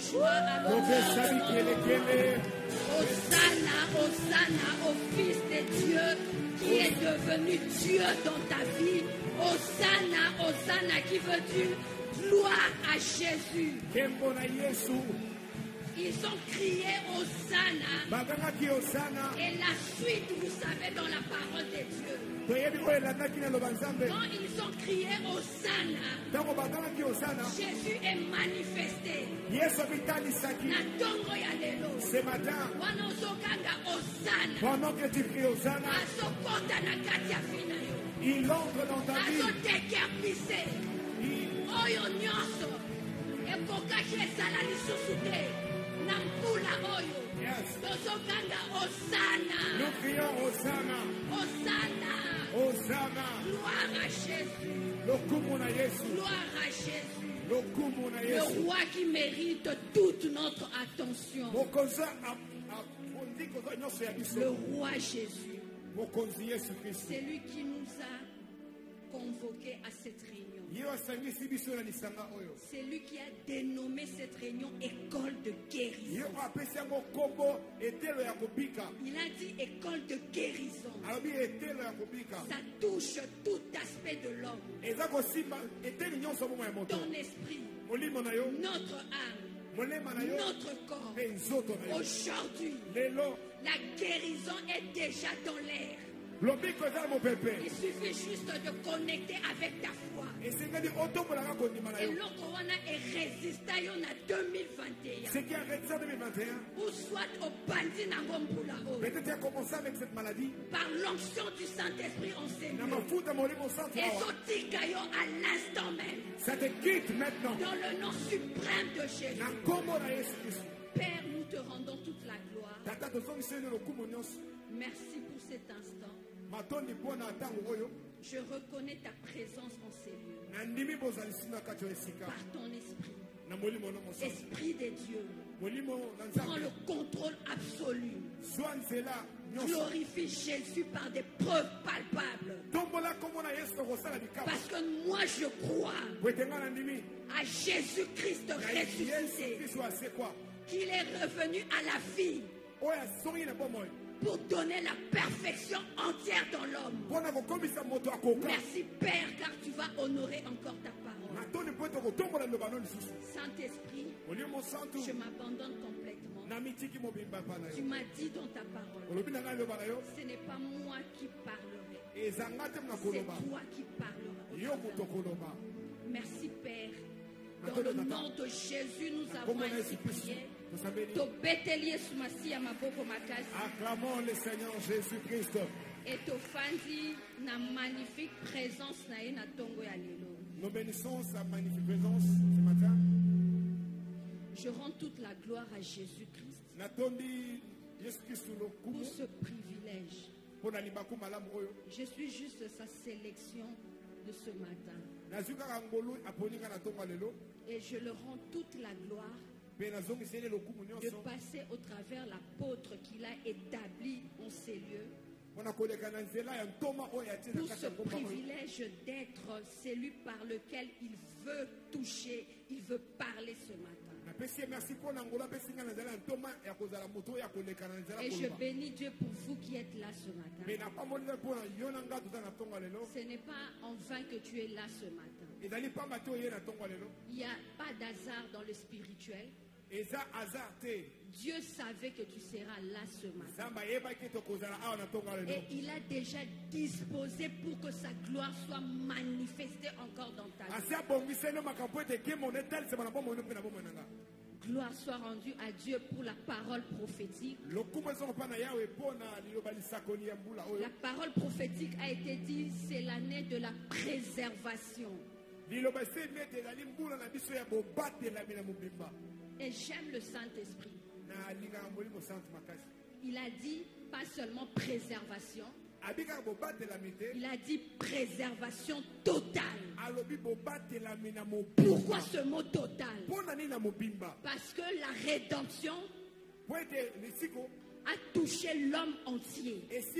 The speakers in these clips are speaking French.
joie, à l'honneur. Hosanna, Hosanna au Fils de Dieu qui est devenu Dieu dans ta vie. Hosanna, Hosanna qui veut dire gloire à Jésus. Ils ont crié Hosanna. Et la suite, vous savez, dans la parole de Dieu. Quand ils ont crié Hosanna, Jésus est manifesté. Ce matin, pendant que tu cries Hosanna, il entre dans ta vie. Yes. Nous crions Hosanna. Hosanna. Hosanna. Gloire à Jésus. Gloire à Jésus. Le roi qui mérite toute notre attention. Le roi Jésus. C'est lui qui nous a convoqués à cette réunion. C'est lui qui a dénommé cette réunion école de guérison. Il a dit école de guérison. Ça touche tout aspect de l'homme. Ton esprit, notre âme, notre corps. Aujourd'hui, la guérison est déjà dans l'air. Il suffit juste de connecter avec ta foi. Et l'autre est résistant en 2021. Ce qui a résisté en 2021. Ou soit au bandit Nangompula. Peut-être tu as commencé avec cette maladie. Par l'onction du Saint-Esprit enseignant. Et à l'instant même. Ça te quitte maintenant. Dans le nom suprême de Jésus. Père, nous te rendons toute la gloire. Merci pour cet instant. Je reconnais ta présence en ces lieux. Par ton esprit. Esprit de Dieu. Prends le contrôle absolu. Glorifie Jésus par des preuves palpables. Parce que moi je crois à Jésus-Christ ressuscité. Qu'il est revenu à la vie. Pour donner la perfection entière dans l'homme. Merci Père, car tu vas honorer encore ta parole. Saint-Esprit, je m'abandonne complètement. Tu m'as dit dans ta parole, ce n'est pas moi qui parlerai, c'est toi qui parleras. Merci Père. Dans le nom de Jésus, nous avons ainsi prié. Acclamons le Seigneur Jésus-Christ. Et tofandi na magnifique présence na ye na tongo ya lelo. Nous bénissons sa magnifique présence ce matin. Je rends toute la gloire à Jésus-Christ pour ce privilège. Je suis juste sa sélection de ce matin. Et je le rends toute la gloire de passer au travers l'apôtre qu'il a établi en ces lieux. Pour ce privilège d'être celui par lequel il veut toucher, il veut parler ce matin. Et je bénis Dieu pour vous qui êtes là ce matin. Ce n'est pas en vain que tu es là ce matin. Il n'y a pas d'hasard dans le spirituel. Dieu savait que tu seras là ce matin. Et il a déjà disposé pour que sa gloire soit manifestée encore dans ta vie. Gloire soit rendue à Dieu pour la parole prophétique. La parole prophétique a été dit, c'est l'année de la préservation. Et j'aime le Saint-Esprit. Il a dit pas seulement préservation. Il a dit préservation totale. Pourquoi ce mot total? Parce que la rédemption a touché l'homme entier.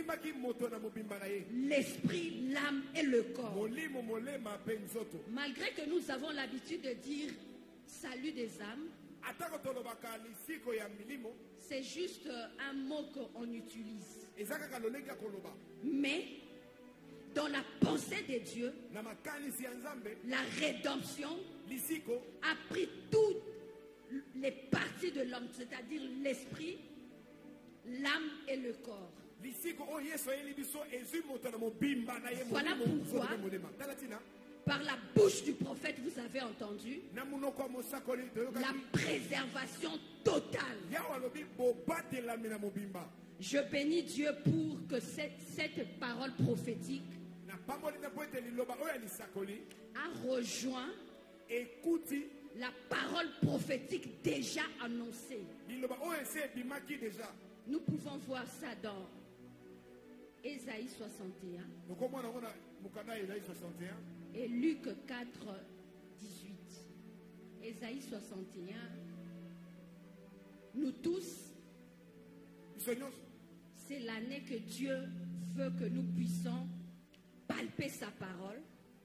L'esprit, l'âme et le corps. Malgré que nous avons l'habitude de dire salut des âmes, C'est juste un mot qu'on utilise. Mais dans la pensée de Dieu, la rédemption a pris toutes les parties de l'homme, c'est-à-dire l'esprit, l'âme et le corps. Voilà pourquoi, par la bouche du prophète, vous avez entendu la préservation totale. Je bénis Dieu pour que cette parole prophétique a rejoint la parole prophétique déjà annoncée. Nous pouvons voir ça dans Ésaïe 61 et Luc 4, 18. Ésaïe 61. Nous tous, c'est l'année que Dieu veut que nous puissions palper sa parole.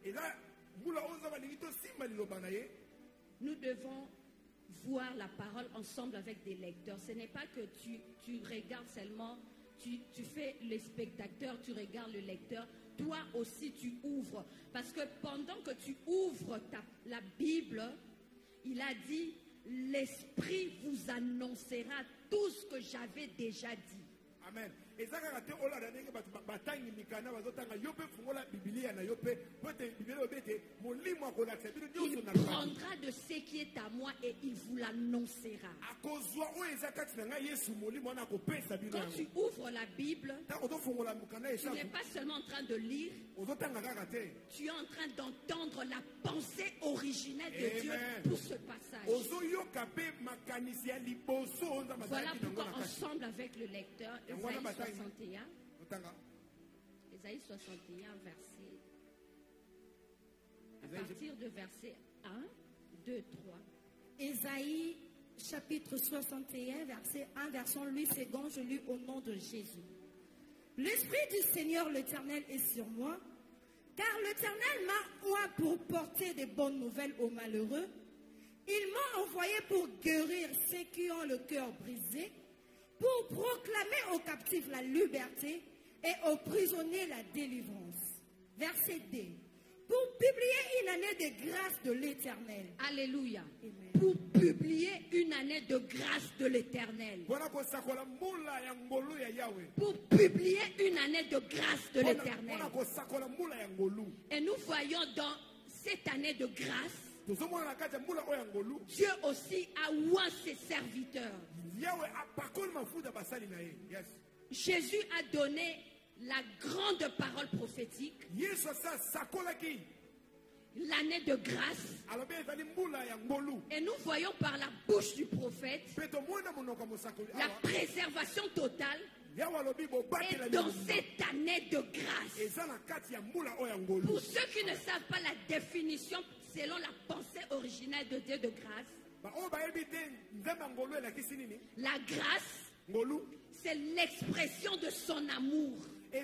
Nous devons voir la parole ensemble avec des lecteurs. Ce n'est pas que tu regardes seulement, tu fais le spectateur, tu regardes le lecteur. Toi aussi tu ouvres. Parce que pendant que tu ouvres la Bible, il a dit, l'Esprit vous annoncera tout ce que j'avais déjà dit. Amen. Il prendra de ce qui est à moi et il vous l'annoncera. Quand tu ouvres la Bible, tu n'es pas seulement en train de lire, tu es en train d'entendre la pensée originelle de Dieu pour ce passage. Voilà pourquoi ensemble avec le lecteur, Ésaïe 61, verset, à partir de verset 1, 2, 3. Ésaïe chapitre 61, verset 1, version 8 secondes, je lis au nom de Jésus. L'Esprit du Seigneur l'Éternel est sur moi, car l'Éternel m'a oint pour porter des bonnes nouvelles aux malheureux. Il m'a envoyé pour guérir ceux qui ont le cœur brisé, pour proclamer aux captifs la liberté et aux prisonniers la délivrance. Verset 2. Pour publier une année de grâce de l'Éternel. Alléluia. Amen. Pour publier une année de grâce de l'Éternel. Pour publier une année de grâce de l'Éternel. Et nous voyons dans cette année de grâce, Dieu aussi a oint ses serviteurs. Jésus a donné la grande parole prophétique, l'année de grâce, et nous voyons par la bouche du prophète la préservation totale. Et dans cette année de grâce, pour ceux qui ne savent pas la définition selon la pensée originale de Dieu de grâce, la grâce, c'est l'expression de son amour.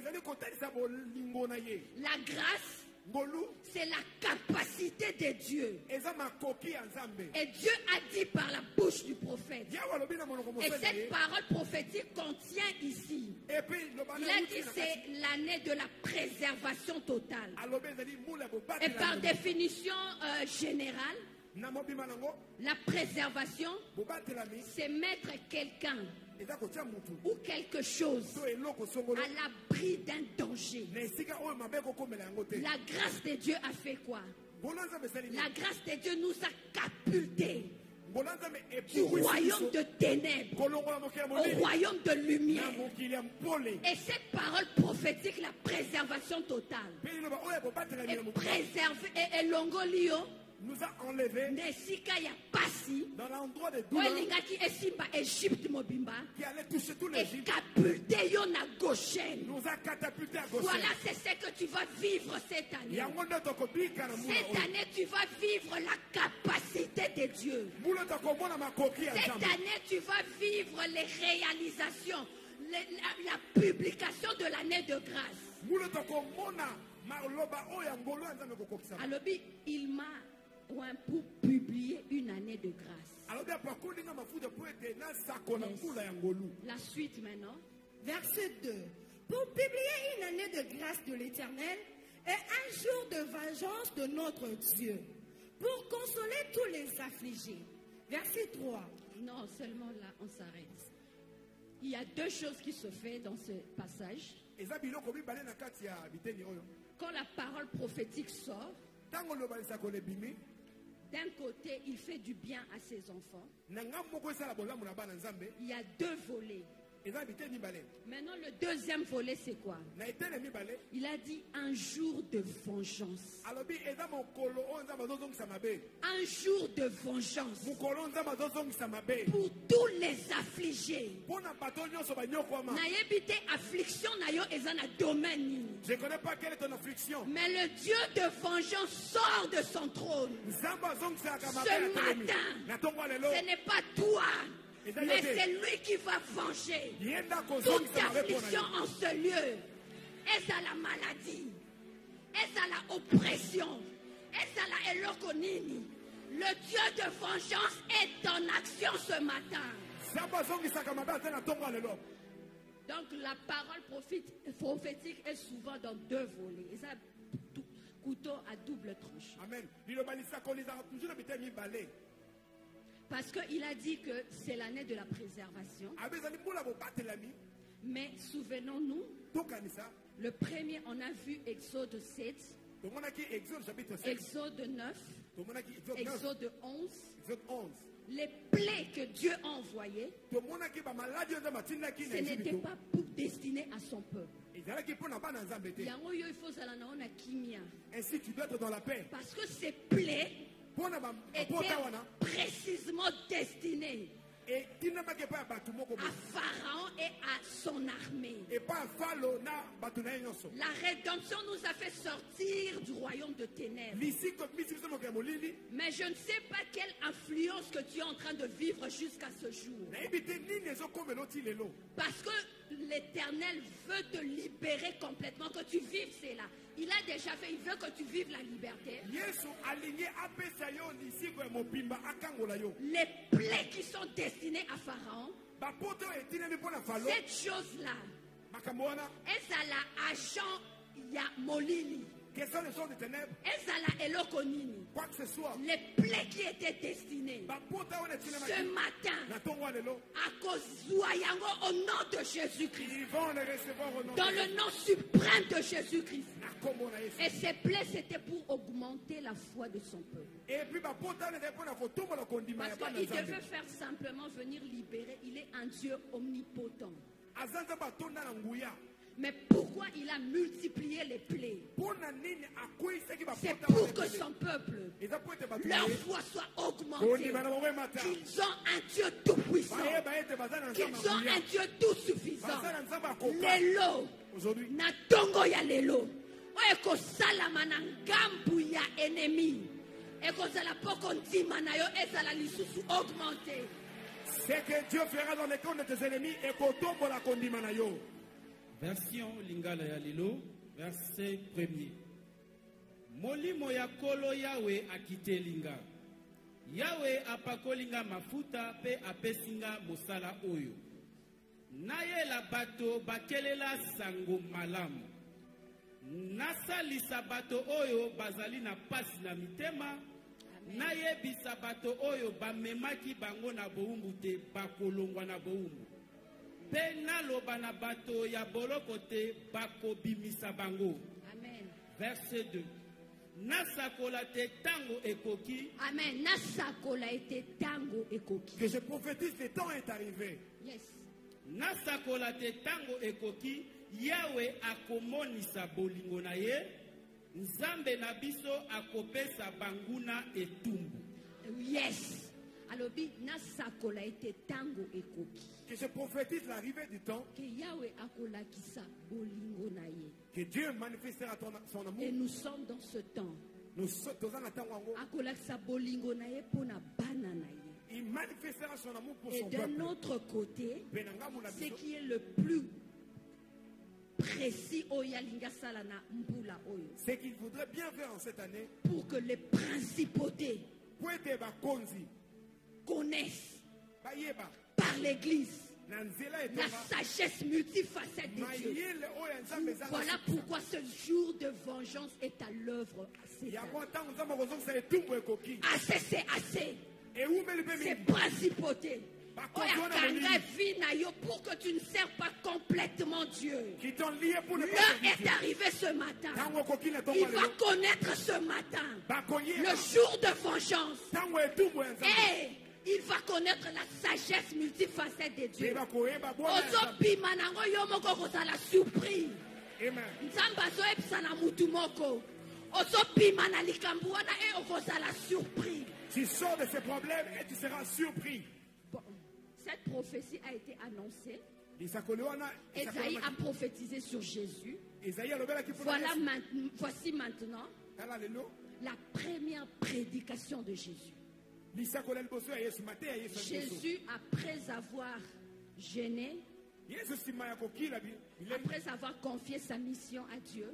La grâce, c'est la capacité de Dieu. Et Dieu a dit par la bouche du prophète. Et cette parole prophétique contient ici. Il a dit c'est l'année de la préservation totale. Et par définition générale, la préservation, c'est mettre quelqu'un ou quelque chose à l'abri d'un danger. La grâce de Dieu a fait quoi? La grâce de Dieu nous a catapultés du royaume de ténèbres au royaume de lumière. Et cette parole prophétique, la préservation totale, est préservée et longolio nous a enlevés dans l'endroit de douleur qui allait toucher tous les Égyptes. Nous a catapultés à Goshen. Voilà, c'est ce que tu vas vivre cette année. Cette année, tu vas vivre la capacité de Dieu. Cette année, tu vas vivre les réalisations, la publication de l'année de grâce. Alors, il m'a pour publier une année de grâce. La suite maintenant. Verset 2. Pour publier une année de grâce de l'Éternel et un jour de vengeance de notre Dieu, pour consoler tous les affligés. Verset 3. Non, seulement là, on s'arrête. Il y a deux choses qui se font dans ce passage. Quand la parole prophétique sort, d'un côté, il fait du bien à ses enfants. Il y a deux volets. Maintenant, le deuxième volet, c'est quoi? Il a dit un jour de vengeance. Un jour de vengeance pour tous les affligés. Affliction, je ne connais pas quelle est ton affliction. Mais le Dieu de vengeance sort de son trône. Ce matin, ce n'est pas toi, mais c'est lui qui va venger toute affliction en ce lieu. Est-ce à la maladie? Est-ce à la oppression? Est-ce à la elokonini? Le Dieu de vengeance est en action ce matin. Donc la parole prophétique est souvent dans deux volets. Et ça, couteau à double tranche. Amen. Parce qu'il a dit que c'est l'année de la préservation. Mais souvenons-nous, le premier, on a vu Exode 7, Exode 9, Exode 11. Les plaies que Dieu a envoyées, ce n'était pas pour destiner à son peuple. Ainsi, tu dois être dans la paix. Parce que ces plaies étaient précisément destinées à Pharaon et à son armée. La rédemption nous a fait sortir du royaume de ténèbres. Mais je ne sais pas quelle influence que tu es en train de vivre jusqu'à ce jour. Parce que l'Éternel veut te libérer complètement, que tu vives cela. Il a déjà fait, il veut que tu vives la liberté. Les plaies qui sont destinées à Pharaon, cette chose-là, est à la agent Yamolili. Quels sont les gens des ténèbres? Quoi que ce soit. Les plaies qui étaient destinées ce matin à cause au nom de Jésus-Christ. Dans le nom suprême de Jésus-Christ. Et ces plaies, c'était pour augmenter la foi de son peuple. Parce qu'il devait faire simplement venir libérer. Il est un Dieu omnipotent. Mais pourquoi il a multiplié les plaies? C'est pour que son peuple, leur foi soit augmentée. Qu'ils ont un Dieu tout-puissant. Qu'ils ont un Dieu tout-suffisant. Lelo. Natongo ya lelo. Eko salama na ngambu ya ennemi. Eko zala poko ndima na yo ezala lisusu augmenté. C'est que Dieu fera dans les comptes de tes ennemis et kotombo la kondima na yo. Version Lingala ya Lilo, verset 1er. Molimo ya kolo Yahweh akite linga. Yahweh apakolinga mafuta pe apesinga mosala oyo. Naye la bato bakelela sango malamu. Nasalisa bato oyo bazali na pasi na mitema. Naye bisa bato oyo bamemaki bango na boumbu te bakolongwa na boumbu. Amen. Verset 2. Nasakola te tango ekoki. Amen. Nasakola te tango ekoki. Que je prophétise, le temps est arrivé. Yes. Nasakola te tango ekoki. Yahweh akomonisa bolingo na ye. Nzambe na biso akopesa banguna etumbu. Yes. Alobi nasakola te tango ekoki. Que je prophétise l'arrivée du temps. Que Dieu manifestera son amour. Et nous sommes dans ce temps. Nous sommes dans un temps. Il manifestera son amour pour son peuple. Et de notre côté, ce qui est le plus précis ce qu'il voudrait bien faire en cette année, pour que les principautés connaissent par l'Église la sagesse multifacette de Dieu. Voilà pourquoi ce jour de vengeance est à l'œuvre. Assez, c'est assez. Ces principautés. Pour que tu ne sers pas complètement Dieu. L'heure est arrivée ce matin. Il va connaître ce matin le jour de vengeance. Et il va connaître la sagesse multifacette de Dieu. La surprise. Tu sors de ces problèmes et tu seras surpris. Bon, cette prophétie a été annoncée. Esaïe a prophétisé sur Jésus. Voici maintenant la première prédication de Jésus. Jésus, après avoir gêné, après avoir confié sa mission à Dieu,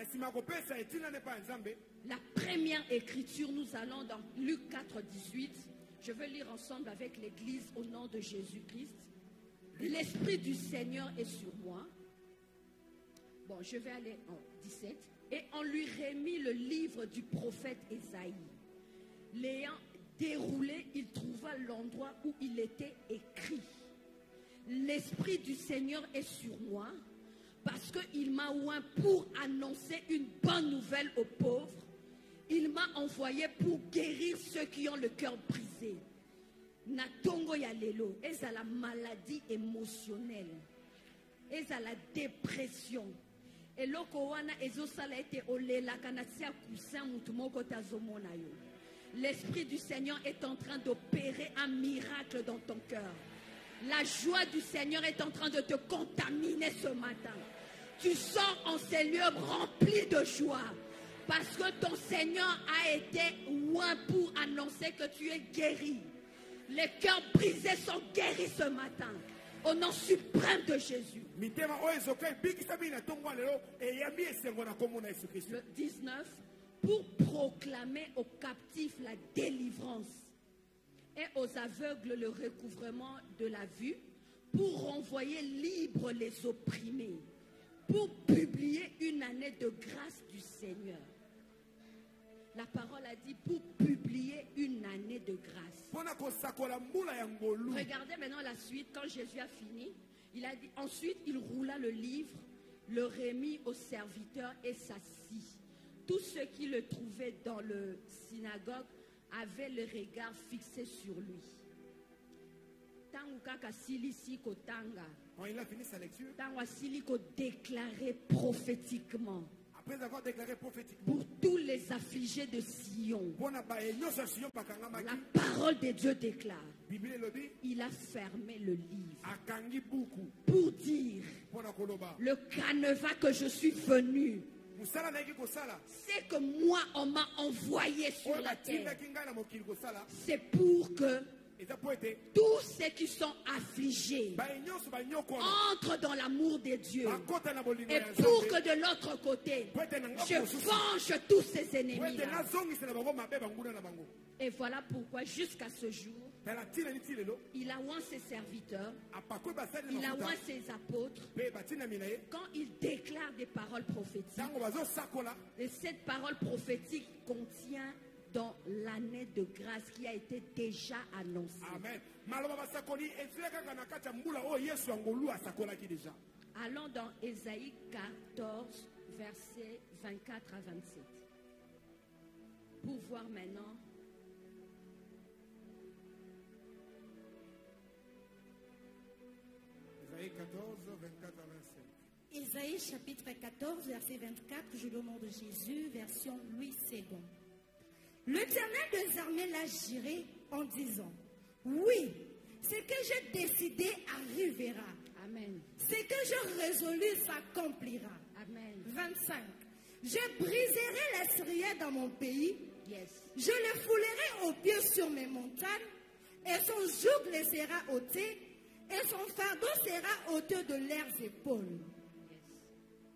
la première écriture, nous allons dans Luc 4, 18. Je veux lire ensemble avec l'Église au nom de Jésus-Christ. L'Esprit du Seigneur est sur moi. Bon, je vais aller en 17. Et on lui remit le livre du prophète Esaïe. L'ayant déroulé, il trouva l'endroit où il était écrit. L'Esprit du Seigneur est sur moi parce qu'il m'a oint pour annoncer une bonne nouvelle aux pauvres. Il m'a envoyé pour guérir ceux qui ont le cœur brisé. Natongo ya lelo, est à la maladie émotionnelle, est à la dépression. Et lokowana ezosala ete olela kanatia kusin mutumoko tazomona yo. L'Esprit du Seigneur est en train d'opérer un miracle dans ton cœur. La joie du Seigneur est en train de te contaminer ce matin. Tu sors en ces lieux remplis de joie. Parce que ton Seigneur a été loin pour annoncer que tu es guéri. Les cœurs brisés sont guéris ce matin. Au nom suprême de Jésus. Le 19. Pour proclamer aux captifs la délivrance et aux aveugles le recouvrement de la vue, pour renvoyer libres les opprimés, pour publier une année de grâce du Seigneur. La parole a dit pour publier une année de grâce. Regardez maintenant la suite. Quand Jésus a fini, il a dit, ensuite il roula le livre, le remit au serviteur et s'assit. Tous ceux qui le trouvaient dans le synagogue avaient le regard fixé sur lui. Quand il a fini sa lecture, déclaré prophétiquement. Après avoir déclaré prophétiquement pour tous les affligés de Sion, la parole de Dieu déclare, il a fermé le livre pour dire le canevas que je suis venu. C'est que moi on m'a envoyé sur la terre. C'est pour que tous ceux qui sont affligés entrent dans l'amour de Dieu. Et pour que de l'autre côté, je venge tous ces ennemis-là. Et voilà pourquoi jusqu'à ce jour, il a oint ses serviteurs, il a oint ses apôtres. Quand il déclare des paroles prophétiques, et cette parole prophétique contient dans l'année de grâce qui a été déjà annoncée. Amen. Allons dans Ésaïe 14, versets 24 à 27. Pour voir maintenant Ésaïe 14, 24 à 27. Ésaïe chapitre 14, verset 24, je le nom de Jésus, version Louis II. L'Éternel des armées l'a juré en disant, oui, ce que j'ai décidé arrivera. Amen. Ce que je résolus s'accomplira. Amen. 25. Je briserai les Syriens dans mon pays. Yes. Je les foulerai aux pieds sur mes montagnes. Et son joug les sera ôté. Et son fardeau sera ôté de leurs épaules. Yes.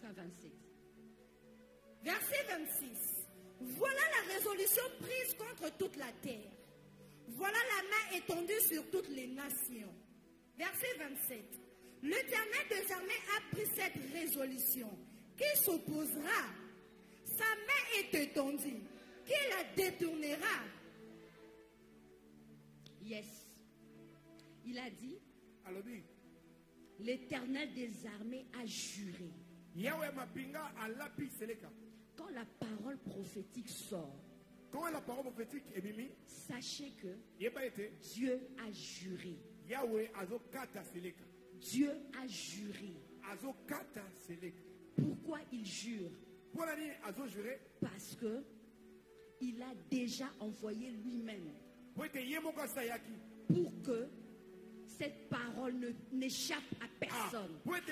fin 26. Verset 26. Voilà la résolution prise contre toute la terre. Voilà la main étendue sur toutes les nations. Verset 27. L'Éternel des armées a pris cette résolution. Qui s'opposera? Sa main est étendue. Qui la détournera? Yes. Il a dit, l'Éternel des armées a juré. Quand la parole prophétique sort, sachez que Dieu a juré. Dieu a juré. Pourquoi il jure? Parce que il a déjà envoyé lui-même pour que cette parole n'échappe à personne.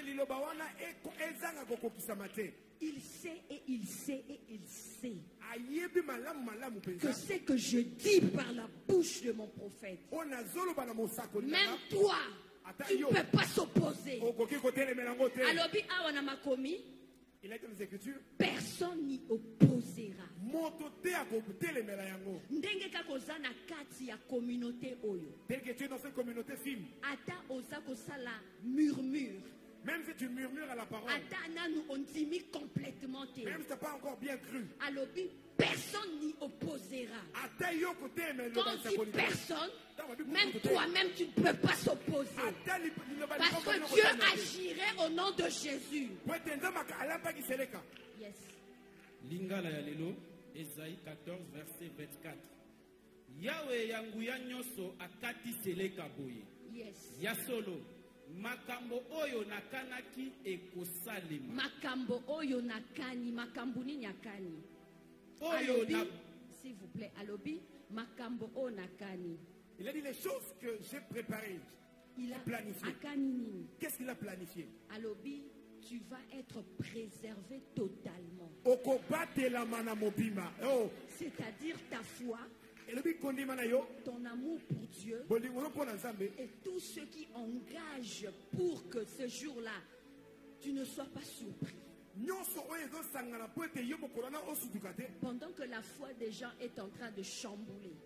Il sait et il sait et il sait que ce que je dis par la bouche de mon prophète, même toi, tu ne peux pas s'opposer. Alors, il a été dans les Écritures. Personne n'y opposera. Tel que tu es dans cette communauté fine. Murmure. Même si tu murmures à la parole. Même si tu n'as pas encore bien cru. Personne n'y opposera. Quand tu dis personne, même toi-même tu ne peux pas s'opposer. Parce que Dieu agirait au nom de Jésus. Yes. Lingala ya lelo, Esaïe 14, verset 24. Yahweh yanguya nyoso akati seleka boye. Yes. Ya solo. Makambo oyo nakanaki ekosalema. Makambo oyo nakani, makambuni nyakani. Alobi, s'il vous plaît, alobi, makambo o nakani. Il a dit les choses que j'ai préparées. Il a planifié. Qu'est-ce qu'il a planifié? Alobi, tu vas être préservé totalement. C'est-à-dire ta foi, ton amour pour Dieu et tout ce qui engage pour que ce jour-là, tu ne sois pas surpris. Pendant que la foi des gens est en train de chambouler,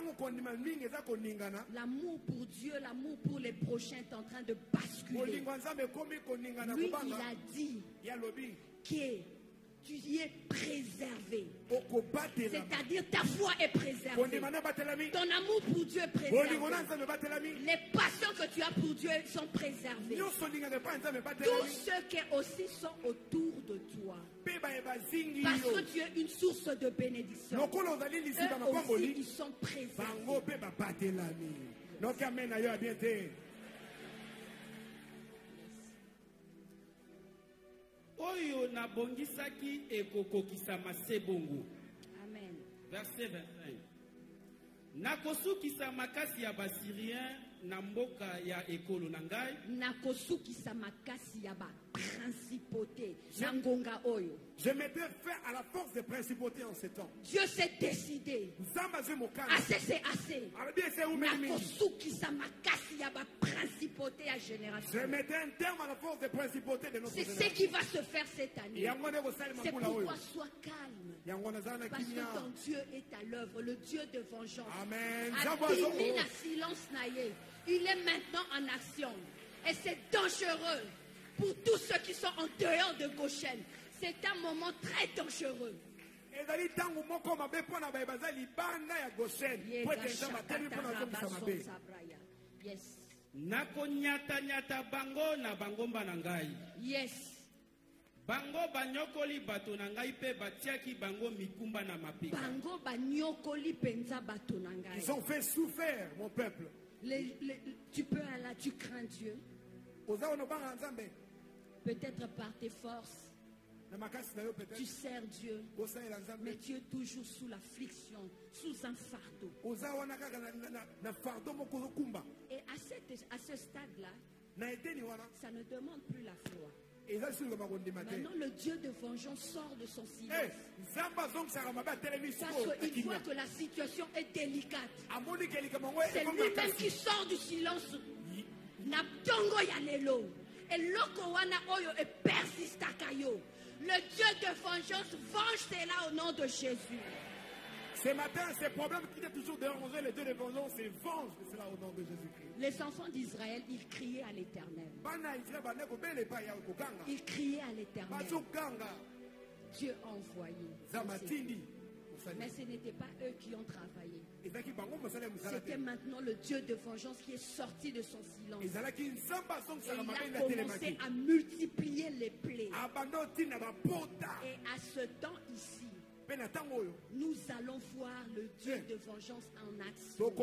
l'amour pour Dieu, l'amour pour les prochains est en train de basculer. Lui, il a dit que tu y es préservé. C'est-à-dire ta foi est préservée. Ton amour pour Dieu est préservé. Les passions que tu as pour Dieu sont préservées. Tous ceux qui aussi sont autour de toi. Parce que tu es une source de bénédiction. Eux aussi, ils sont préservés. Oyo na bongisaki ekokokisama sebongo. Amen. Verset 25. Nakosukisa makasi ya basirien na mboka ya ekolo na ngai. Nakosukisa makasi ya ba principauté na ngonga oyo. Je mettrai fin à la force des principautés en ce temps. Dieu s'est décidé. Assez c'est assez. Nakosukisa makasi ya ba principauté à génération. Je mettrai un terme à la force des principautés de notre génération. C'est ce qui va se faire cette année. C'est pourquoi sois calme. Parce que ton Dieu est à l'œuvre. Le Dieu de vengeance. Amen. Il est maintenant en action. Et c'est dangereux pour tous ceux qui sont en dehors de Goshen. C'est un moment très dangereux. Yes. Nakonyata bango na bango banangai. Yes. Bango banyokoli bato na ngai pe batiaki bango mikumba na mapika. Bango banyokoli penza bato na ngai. Ils ont fait souffrir mon peuple. Tu peux aller, tu crains Dieu. Peut-être par tes forces. Tu sers Dieu. Mais tu es toujours sous l'affliction, sous un fardeau. Et à ce stade-là, ça ne demande plus la foi. Maintenant, le Dieu de vengeance sort de son silence. Parce qu'il voit que la situation est délicate. C'est lui-même qui sort du silence. Naptongo yanelo. Et loko wana oyo e persista kayo. Le Dieu de vengeance venge cela au nom de Jésus. Ce matin, ces problèmes qui étaient toujours dérangés, les dieux de vengeance, c'est venge cela au nom de Jésus-Christ. Les enfants d'Israël, ils criaient à l'Éternel. Ils criaient à l'Éternel. Dieu a envoyé. Mais ce n'était pas eux qui ont travaillé. C'était maintenant le Dieu de vengeance qui est sorti de son silence. Et il a commencé à multiplier les plaies. Et à ce temps ici, nous allons voir le Dieu de vengeance en action.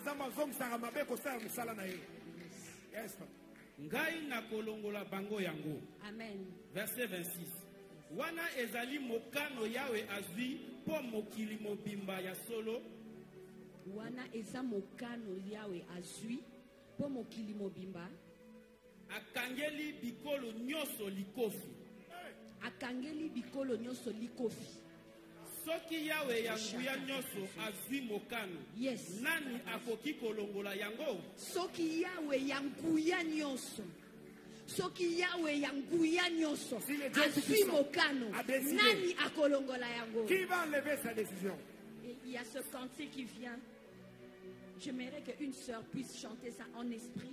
Amen. Verset 26. Wana ezali mokano yawe azwi po mokili mobimba ya solo. Wana eza mokano yawe azwi po mokili mobimba. Akangeli bikolo nyoso likofi. Akangeli bikolo nyoso likofi. Soki yawe yanguya nyoso azwi mokano. Yes. Nani akoki kolongola yango? Soki yawe yanguya nyoso. Soki yawe yanguya nyoso azwi mokano, nani akolongola yango? Qui va enlever sa décision? Et il y a ce cantique qui vient. J'aimerais qu'une sœur puisse chanter ça en esprit.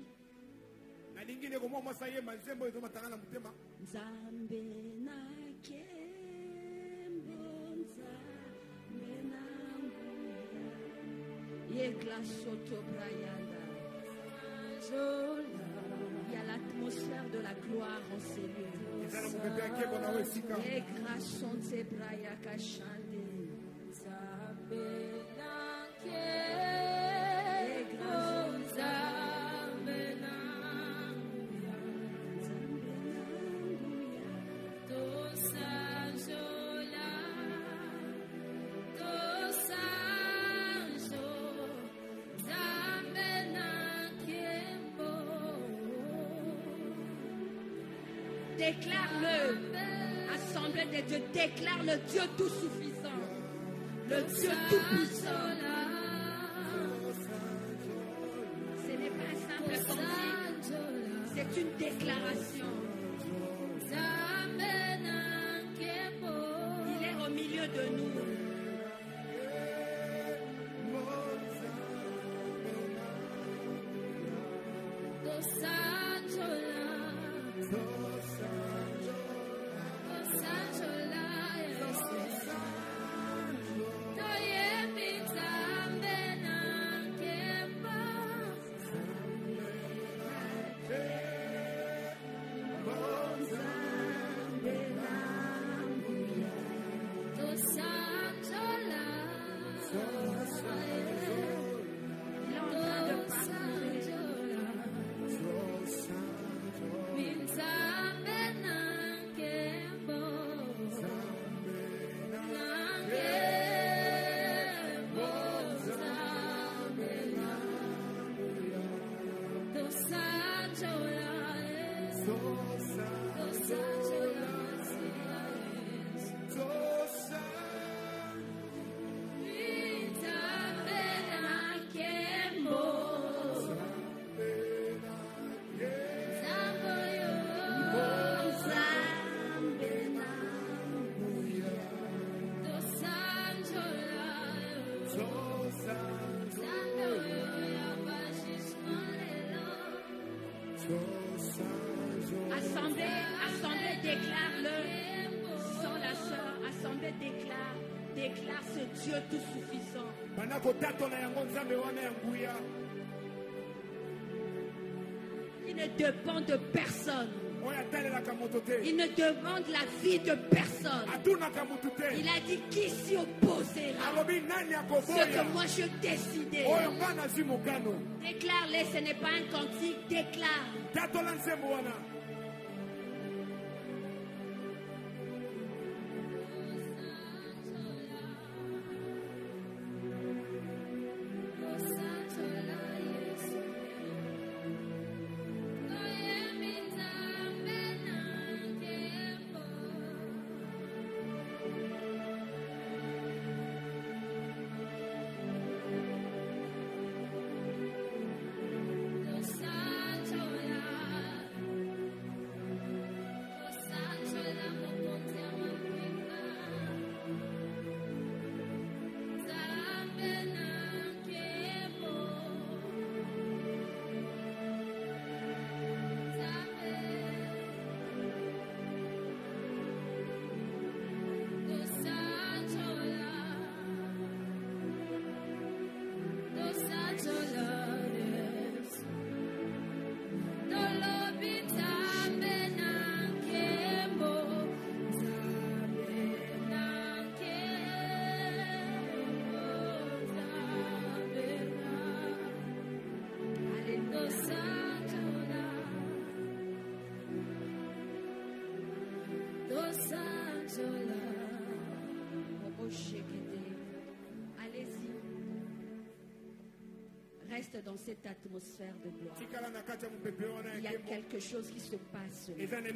Nzambe na kembo, nzambe na nguya, yegla soto brayanda. Il y a l'atmosphère de la gloire en ces lieux. Et grâce sont ces braya kachande. Déclare-le, assemblée des dieux, déclare le Dieu tout suffisant, le Dieu tout puissant. Ce n'est pas un simple cantique, c'est une déclaration. Il est au milieu de nous. Assemblée, déclare-le. Sans la sœur, assemblée, déclare ce Dieu tout suffisant. Il ne dépend de personne. Il ne demande la vie de personne. Il a dit qui s'y opposera. Ce que moi je décidais. Déclare-les, ce n'est pas un cantique, déclare. reste dans cette atmosphère de gloire. Il y a quelque chose qui se passe.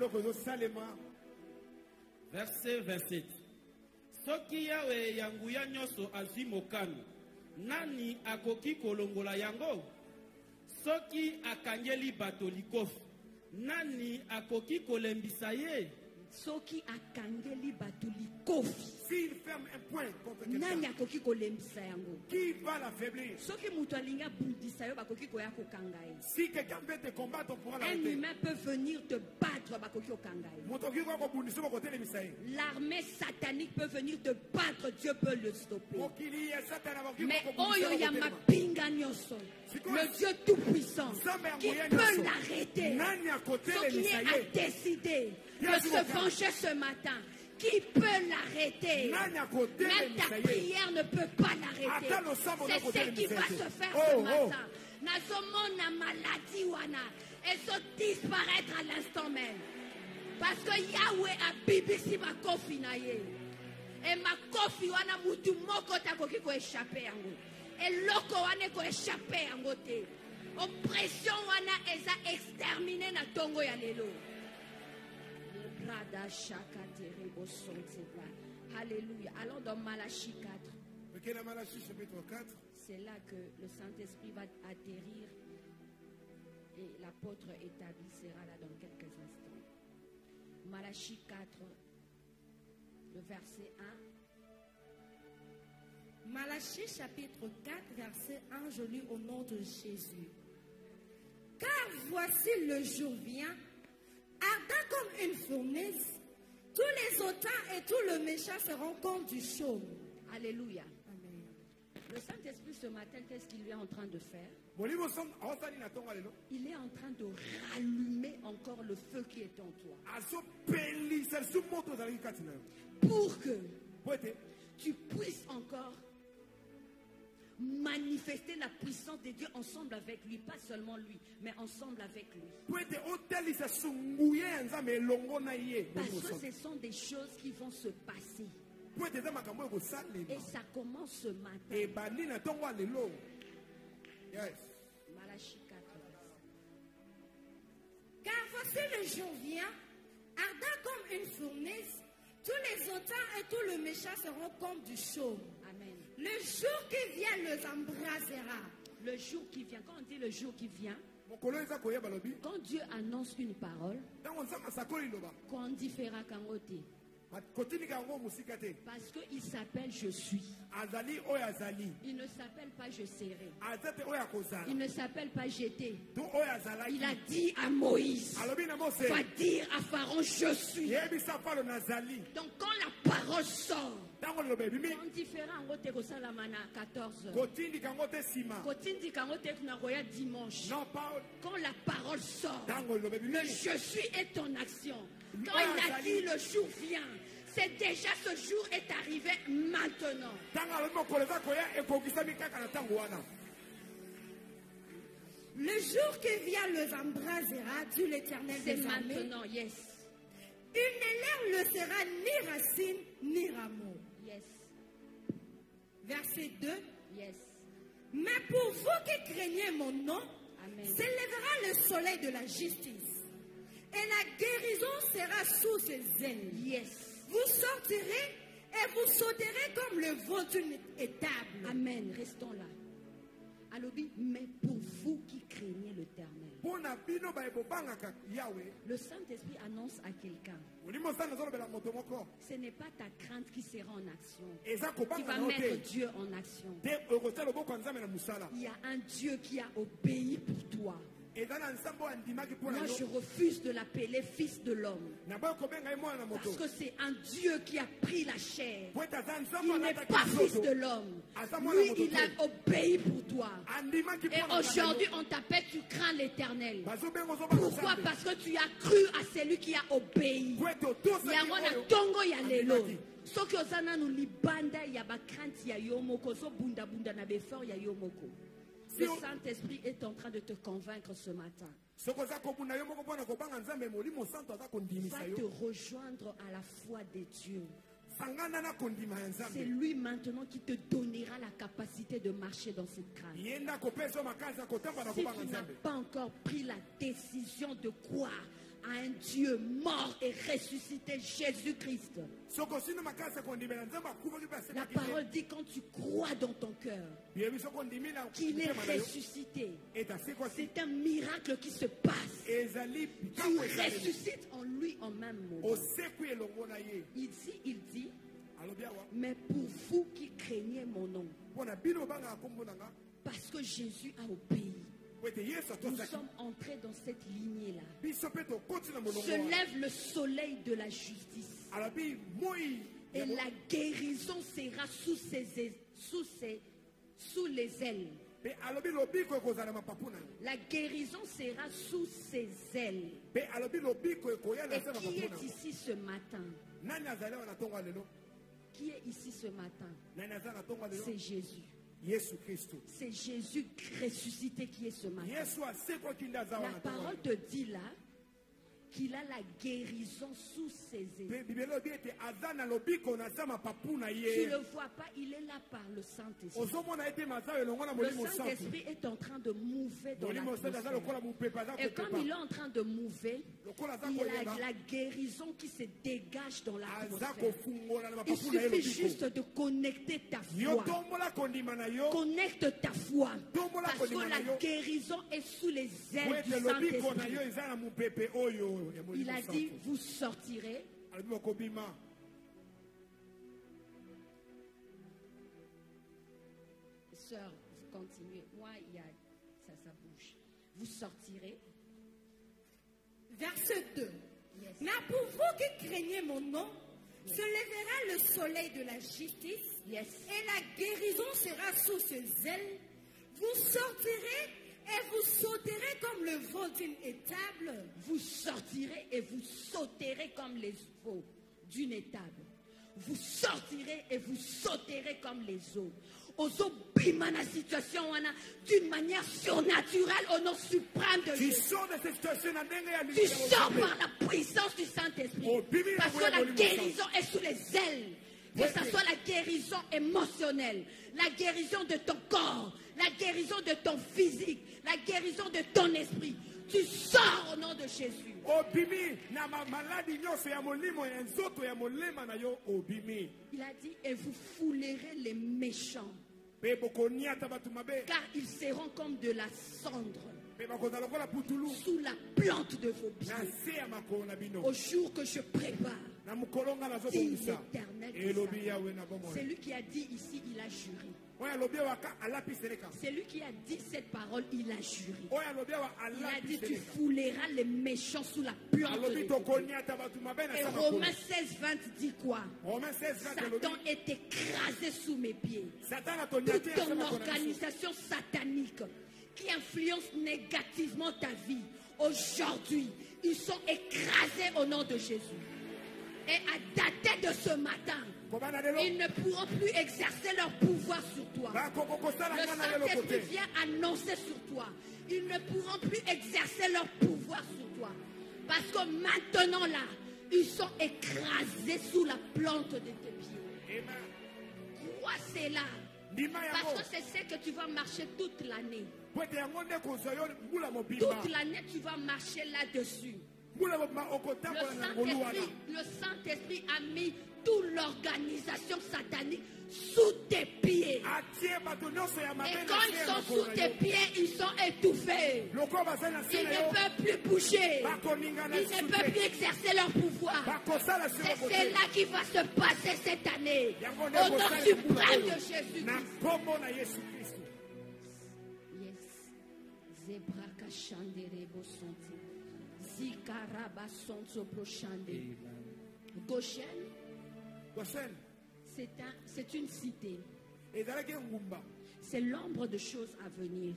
Verset 27. Soki yawe yanguya nyoso azwi mokano, nani akoki kolongola yango? Soki akangeli bato likofi, nani akoki kolembisa ye? Soki akangeli bato likofi, s'il ferme un point contre nani akoki kolembisa yango? Qui va l'affaiblir? Soki mutu alinga bundisa yo bakoki koya kokanga ye. Si quelqu'un veut te combattre, on pourra Un l'arrêter. humain peut venir te battre bakoki kokanga ye. L'armée satanique peut venir te battre, Dieu peut le stopper. Mais oyo ya mapinga nyoso, le Dieu tout-puissant, qui peut l'arrêter, ce qui a décidé de se venger ce matin, qui peut l'arrêter? Même ta prière ne peut pas l'arrêter. C'est ce qui va se faire ce matin. Nazomona maladie wana, elles sont disparaître à l'instant même. Parce que Yahweh a bibisi ma kofi na ye. Et ma kofi wana mutu moko takoki ko échapper yango. Et loko wana ko échapper yango te. Oppression wana eza exterminé na tongo ya lelo. Alléluia. Allons dans Malachie 4. C'est là que le Saint-Esprit va atterrir et l'apôtre établissera là dans quelques instants. Malachie 4, le verset 1. Malachie chapitre 4, verset 1, je lis au nom de Jésus. Car voici le jour vient, ardent comme une fournaise, tous les hautains et tout le méchant seront comme du chaume. Alléluia. Amen. Le Saint-Esprit ce matin, qu'est-ce qu'il est en train de faire? Il est en train de rallumer encore le feu qui est en toi. Pour que tu puisses encore manifester la puissance de Dieu ensemble avec lui, pas seulement lui, mais ensemble avec lui. Parce que ce sont des choses qui vont se passer. Et ça commence ce matin. Malachie 4. Car voici le jour vient, ardent comme une fournaise, tous les hautains et tout le méchant seront comme du chaume. Amen. Le jour qui vient les embrasera. Le jour qui vient, quand on dit le jour qui vient, quand Dieu annonce une parole, quand on dit fera kangote, parce qu'il s'appelle je suis. Il ne s'appelle pas je serai. Il ne s'appelle pas j'étais. Il a dit à Moïse, va dire à Pharaon je suis. Donc quand la parole sort, quand différent en 14 dimanche, quand la parole sort, le je suis est en action. Quand il a dit le jour vient, c'est déjà ce jour est arrivé maintenant. Le jour qui vient les embrasera, dit l'Éternel des armées. C'est maintenant, yes. Il ne sera ni racine ni rameau. Yes. Verset 2. Yes. Mais pour vous qui craignez mon nom, s'élèvera le soleil de la justice. Et la guérison sera sous ses ailes. Yes. Vous sortirez et vous sauterez comme le veau d'une étable. Amen. Restons là. Alobi, mais pour vous qui craignez l'Éternel. Le Saint-Esprit annonce à quelqu'un. Ce n'est pas ta crainte qui sera en action. Qui va mettre Dieu en action. Il y a un Dieu qui a obéi pour toi. Moi je refuse de l'appeler fils de l'homme. Parce que c'est un Dieu qui a pris la chair. Il n'est pas fils de l'homme. Lui il a obéi pour toi. Et aujourd'hui on t'appelle, tu crains l'Éternel. Pourquoi? Parce que tu as cru à celui qui a obéi. Yamona tongo ya lelo. Soki ozana no libanda ya ba crainte ya yomoko so bunda bunda na befort ya yomoko. Le Saint-Esprit est en train de te convaincre ce matin. Va te rejoindre à la foi des dieux. C'est lui maintenant qui te donnera la capacité l'opportunité de marcher dans cette grâce, si tu n'as pas encore pris la décision de croire à un Dieu mort et ressuscité, Jésus-Christ, la parole dit quand tu crois dans ton cœur qu'il est ressuscité, c'est un miracle qui se passe. Tu ressuscites en lui en même moment. Il dit, mais pour vous qui craignez mon nom, parce que Jésus a obéi, nous sommes entrés dans cette lignée-là. Se lève le soleil de la justice. Et la guérison sera sous les ailes. La guérison sera sous ses ailes. Et qui est ici ce matin? Qui est ici ce matin? C'est Jésus. C'est Jésus ressuscité qui est ce matin. La parole te dit là qu'il a la guérison sous ses ailes. Tu ne le vois pas, il est là par le Saint-Esprit. Le Saint-Esprit est en train de mouver dans l'atmosphère. Et comme il est en train de mouver, il a la guérison qui se dégage dans l'atmosphère. Il suffit juste de connecter ta foi. Connecte ta foi. Parce que la guérison est sous les ailes du Saint-Esprit. Il a dit, vous sortirez. Sœur, vous continuez. Moi, ça bouge. Vous sortirez. Verset 2. Yes. Mais pour vous qui craignez mon nom, yes, se lèvera le soleil de la justice, yes, et la guérison sera sous ses ailes. Vous sortirez et vous sauterez comme le veau d'une étable. Vous sortirez et vous sauterez comme les veaux d'une étable. Vous sortirez et vous sauterez comme les eaux. La situation d'une manière surnaturelle au nom suprême de Jésus. Tu sors par la puissance du Saint-Esprit. Parce que la guérison est sous les ailes. Que ce soit la guérison émotionnelle, la guérison de ton corps, la guérison de ton physique, la guérison de ton esprit. Tu sors au nom de Jésus. Il a dit, et vous foulerez les méchants, car ils seront comme de la cendre sous la plante de vos pieds. Au jour que je prépare, dit l'Éternel. C'est lui qui a dit ici, il a juré. C'est lui qui a dit cette parole, il a juré. Il a dit, tu fouleras les méchants sous la plante de vos pieds. Et Romains 16:20 dit quoi? Satan est écrasé sous mes pieds. Toute ton organisation satanique qui influence négativement ta vie, aujourd'hui, ils sont écrasés au nom de Jésus. Et à dater de ce matin, ils ne pourront plus exercer leur pouvoir sur toi. Le Saint-Esprit vient annoncer sur toi. Ils ne pourront plus exercer leur pouvoir sur toi. Parce que maintenant là, ils sont écrasés sous la plante de tes pieds. Crois cela. Parce que c'est ce que tu vas marcher toute l'année. Toute l'année, tu vas marcher là-dessus. Le Saint-Esprit a mis toute l'organisation satanique sous tes pieds. Et quand ils sont sous tes pieds, ils sont étouffés. Ils ne peuvent plus bouger. Ils ne peuvent plus exercer leur pouvoir. C'est là qui va se passer cette année. Au nom suprême de Jésus-Christ. Yes. Zebraka Shanderebo Santi. Zikaraba Sonso Prochande. Goshen. C'est une cité. C'est l'ombre de choses à venir.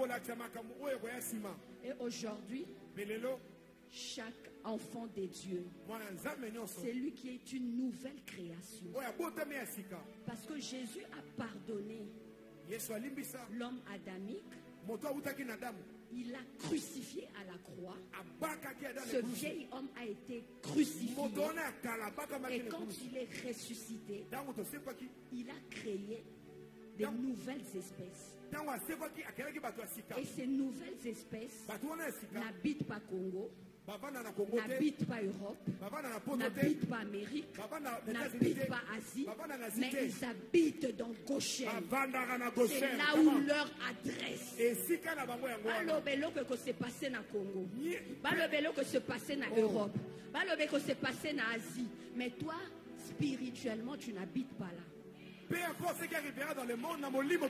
Et aujourd'hui, chaque enfant des dieux, c'est lui qui est une nouvelle création. Parce que Jésus a pardonné l'homme adamique. Il l'a crucifié à la croix. Ce vieil homme a été crucifié. Et quand il est ressuscité, il a créé des nouvelles espèces. Et ces nouvelles espèces n'habitent pas Congo, n'habitent pas Europe, n'habitent pas Amérique, n'habitent pas Asie, mais ils habitent dans Goshen. C'est là où leur adresse. Balobelo que se passe dans Congo, balobelo que se passe dans Europe, balobelo que se passe dans Asie, mais toi, spirituellement, tu n'habites pas là. Peu importe ce qui arrivera dans le monde,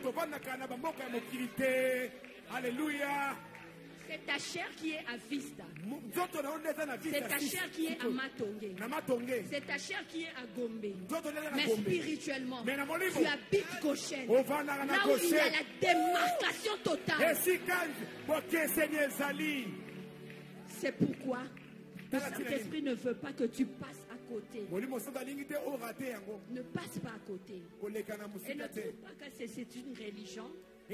alléluia. C'est ta chair qui est à Vista. C'est ta chair qui est à Matongé. C'est ta chair qui est à Gombe. Mais spirituellement, tu habites Goshen. Là où il y a la démarcation totale. C'est pourquoi le Saint-Esprit ne veut pas que tu passes à côté. Ne passe pas à côté. Et ne trouve pas que c'est une religion.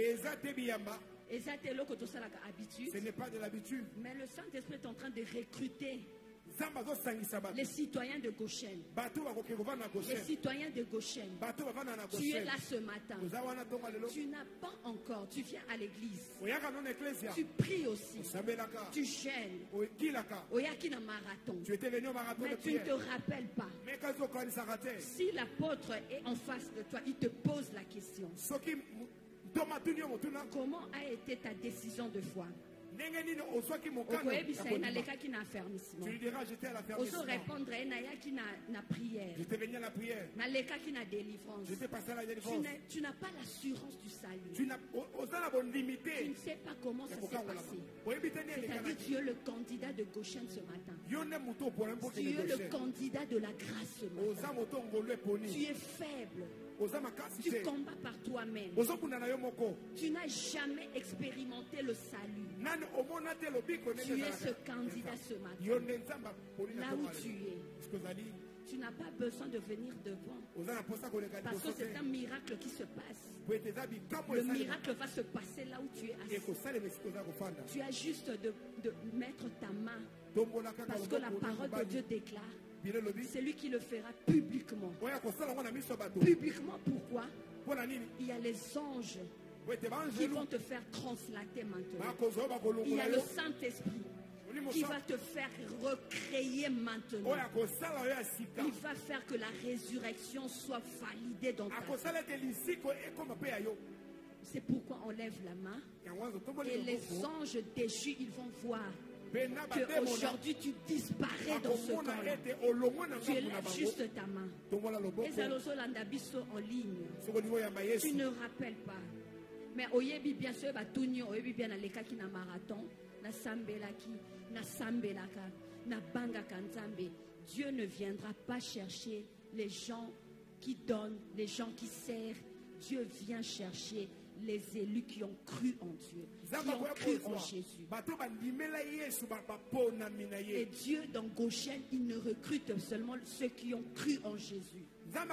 Ce n'est pas de l'habitude. Mais le Saint-Esprit est en train de recruter les citoyens de Goshen. Les citoyens de Goshen. Tu es là ce matin. Tu n'as pas encore. Tu viens à l'église. Tu pries aussi. Tu gênes. Tu étais venu au marathon. Mais tu ne te rappelles pas. Si l'apôtre est en face de toi, il te pose la question. Comment a été ta décision de foi? Tu lui diras, j'étais à l'affermissement. J'étais venu à la prière. J'étais passé à la délivrance. Tu n'as pas l'assurance du salut. Tu ne sais pas comment ça s'est passé. C'est-à-dire tu es le candidat de Goshen ce matin. Tu es le candidat de la grâce ce matin. Tu es faible. Tu combats par toi-même. Tu n'as jamais expérimenté le salut. Tu es ce candidat ce matin. Là où tu es. Tu n'as pas besoin de venir devant. Parce que c'est un miracle qui se passe. Le miracle va se passer là où tu es assis. Tu as juste de mettre ta main. Parce que la parole de Dieu déclare. C'est lui qui le fera publiquement. Publiquement, pourquoi? Il y a les anges qui vont te faire translater maintenant. Il y a le Saint-Esprit qui va te faire recréer maintenant. Il va faire que la résurrection soit validée dans ta vie. C'est pourquoi on lève la main. Et les anges déchus, ils vont voir qu'aujourd'hui tu disparais dans ce camp-là. Tu élèves juste ta main. Et Zalozolandabiso en ligne. Tu ne rappelles pas. Mais oyebi bien sûr, oyebi bien na leka ki na marathon, na sambelaki, na sambelaka, na banga kanzambe. Dieu ne viendra pas chercher les gens qui donnent, les gens qui servent. Dieu vient chercher les élus qui ont cru en Dieu, qui ont cru en Jésus. Et Dieu dans Goshen, il ne recrute seulement ceux qui ont cru en Jésus.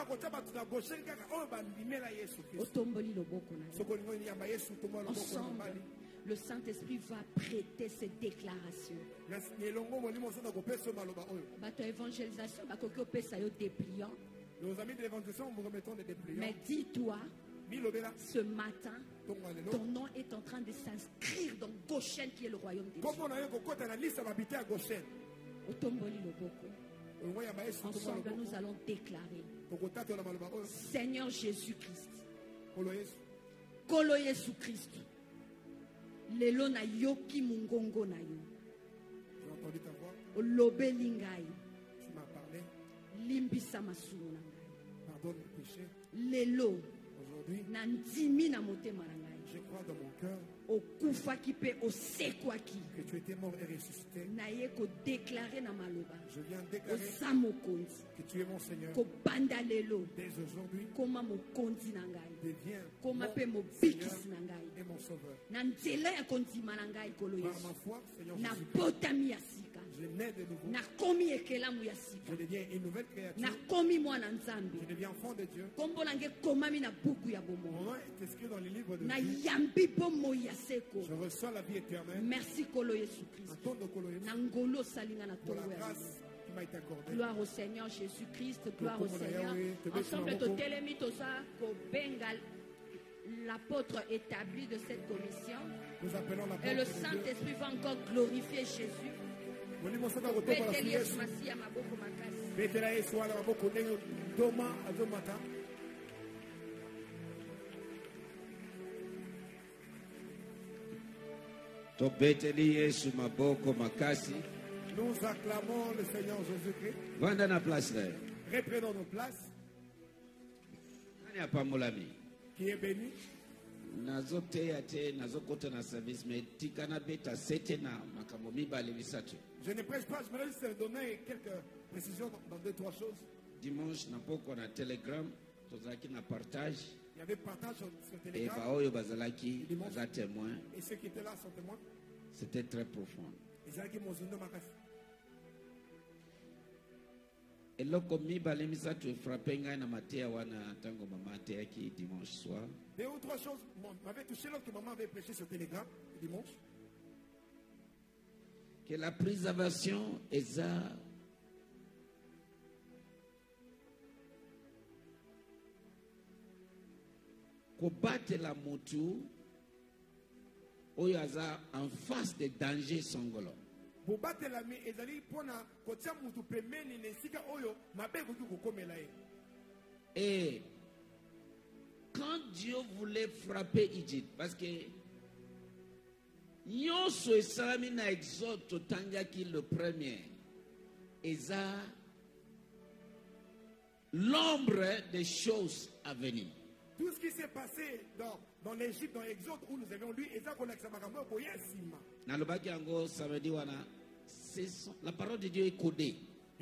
Ensemble, le Saint-Esprit va prêter ses déclarations. Évangélisation, nos amis de l'évangélisation, nous remettons des dépliants. Mais dis-toi, ce matin, ton nom est en train de s'inscrire dans Goshen qui est le royaume de Dieu. Ensemble, nous allons déclarer: Seigneur Jésus-Christ, Kolo Jésus-Christ, lelo na yoki mungongo na yo. J'ai entendu ta voix. Lobelingai. Tu m'as parlé. Limbisa masulu na ngai. Pardonne mes péchés. Lelo. Aujourd'hui, nandimi na motema na ngai. Je crois dans mon cœur okufaki pe osekwaki que tu étais mort et ressuscité. Naye ko déclarer na maloba. Je viens déclarer que tu es mon Seigneur. Ko banda lelo. Dès aujourd'hui, koma mokonzi na ngai. Deviens koma pe mon mobikisi na ngai. Et mon sauveur. Na nzela ya kondima na ngai kolo Par Yesu. ma foi, Seigneur Na Jésus, botami ya sika. je nais de nouveau. Na komi ekelamu ya sika. Je deviens une nouvelle créature. Na komi mwana nzambe. Je deviens enfant de Dieu. Kombo nange komami na buku ya Mon bomo. nom est inscrit dans les livres de Na vie. yambi bomo ya seko. Je reçois la vie éternelle. Merci kolo Yesu Christ. En ton nom, Colosse, Na ngolo salinga na pour la towe. grâce qui m'a été accordée. Gloire au Seigneur Jésus-Christ, gloire au Seigneur. Ensemble, totelemi tosa ko bengal l'apôtre établi de cette commission. Nous appelons l'apôtre. Et le Saint-Esprit va encore glorifier Jésus. Nous acclamons le Seigneur Jésus-Christ. Reprenons nos places. Qui est béni? Je ne prêche pas, je voudrais juste donner quelques précisions dans 2-3 choses. Dimanche, on a Telegram, il y avait partage sur et témoins. Et ceux qui étaient là sont témoins. C'était très profond. Et là, comme mi balemisa tu frappé na matia wana tango mama qui dimanche soir. 2 ou 3 choses m'avaient touché lorsque maman avait prêché sur Telegram dimanche. Que la préservation est ça. Combattre la motu oyaza en face des dangers sangolants. Et quand Dieu voulait frapper Égypte, parce que Nyonso et Salamina exhorte Tanga qui le premier, et ça l'ombre des choses à venir. Tout ce qui s'est passé dans l'Égypte, dans l'Exode où nous avions lu, ça veut dire la parole de Dieu est codée.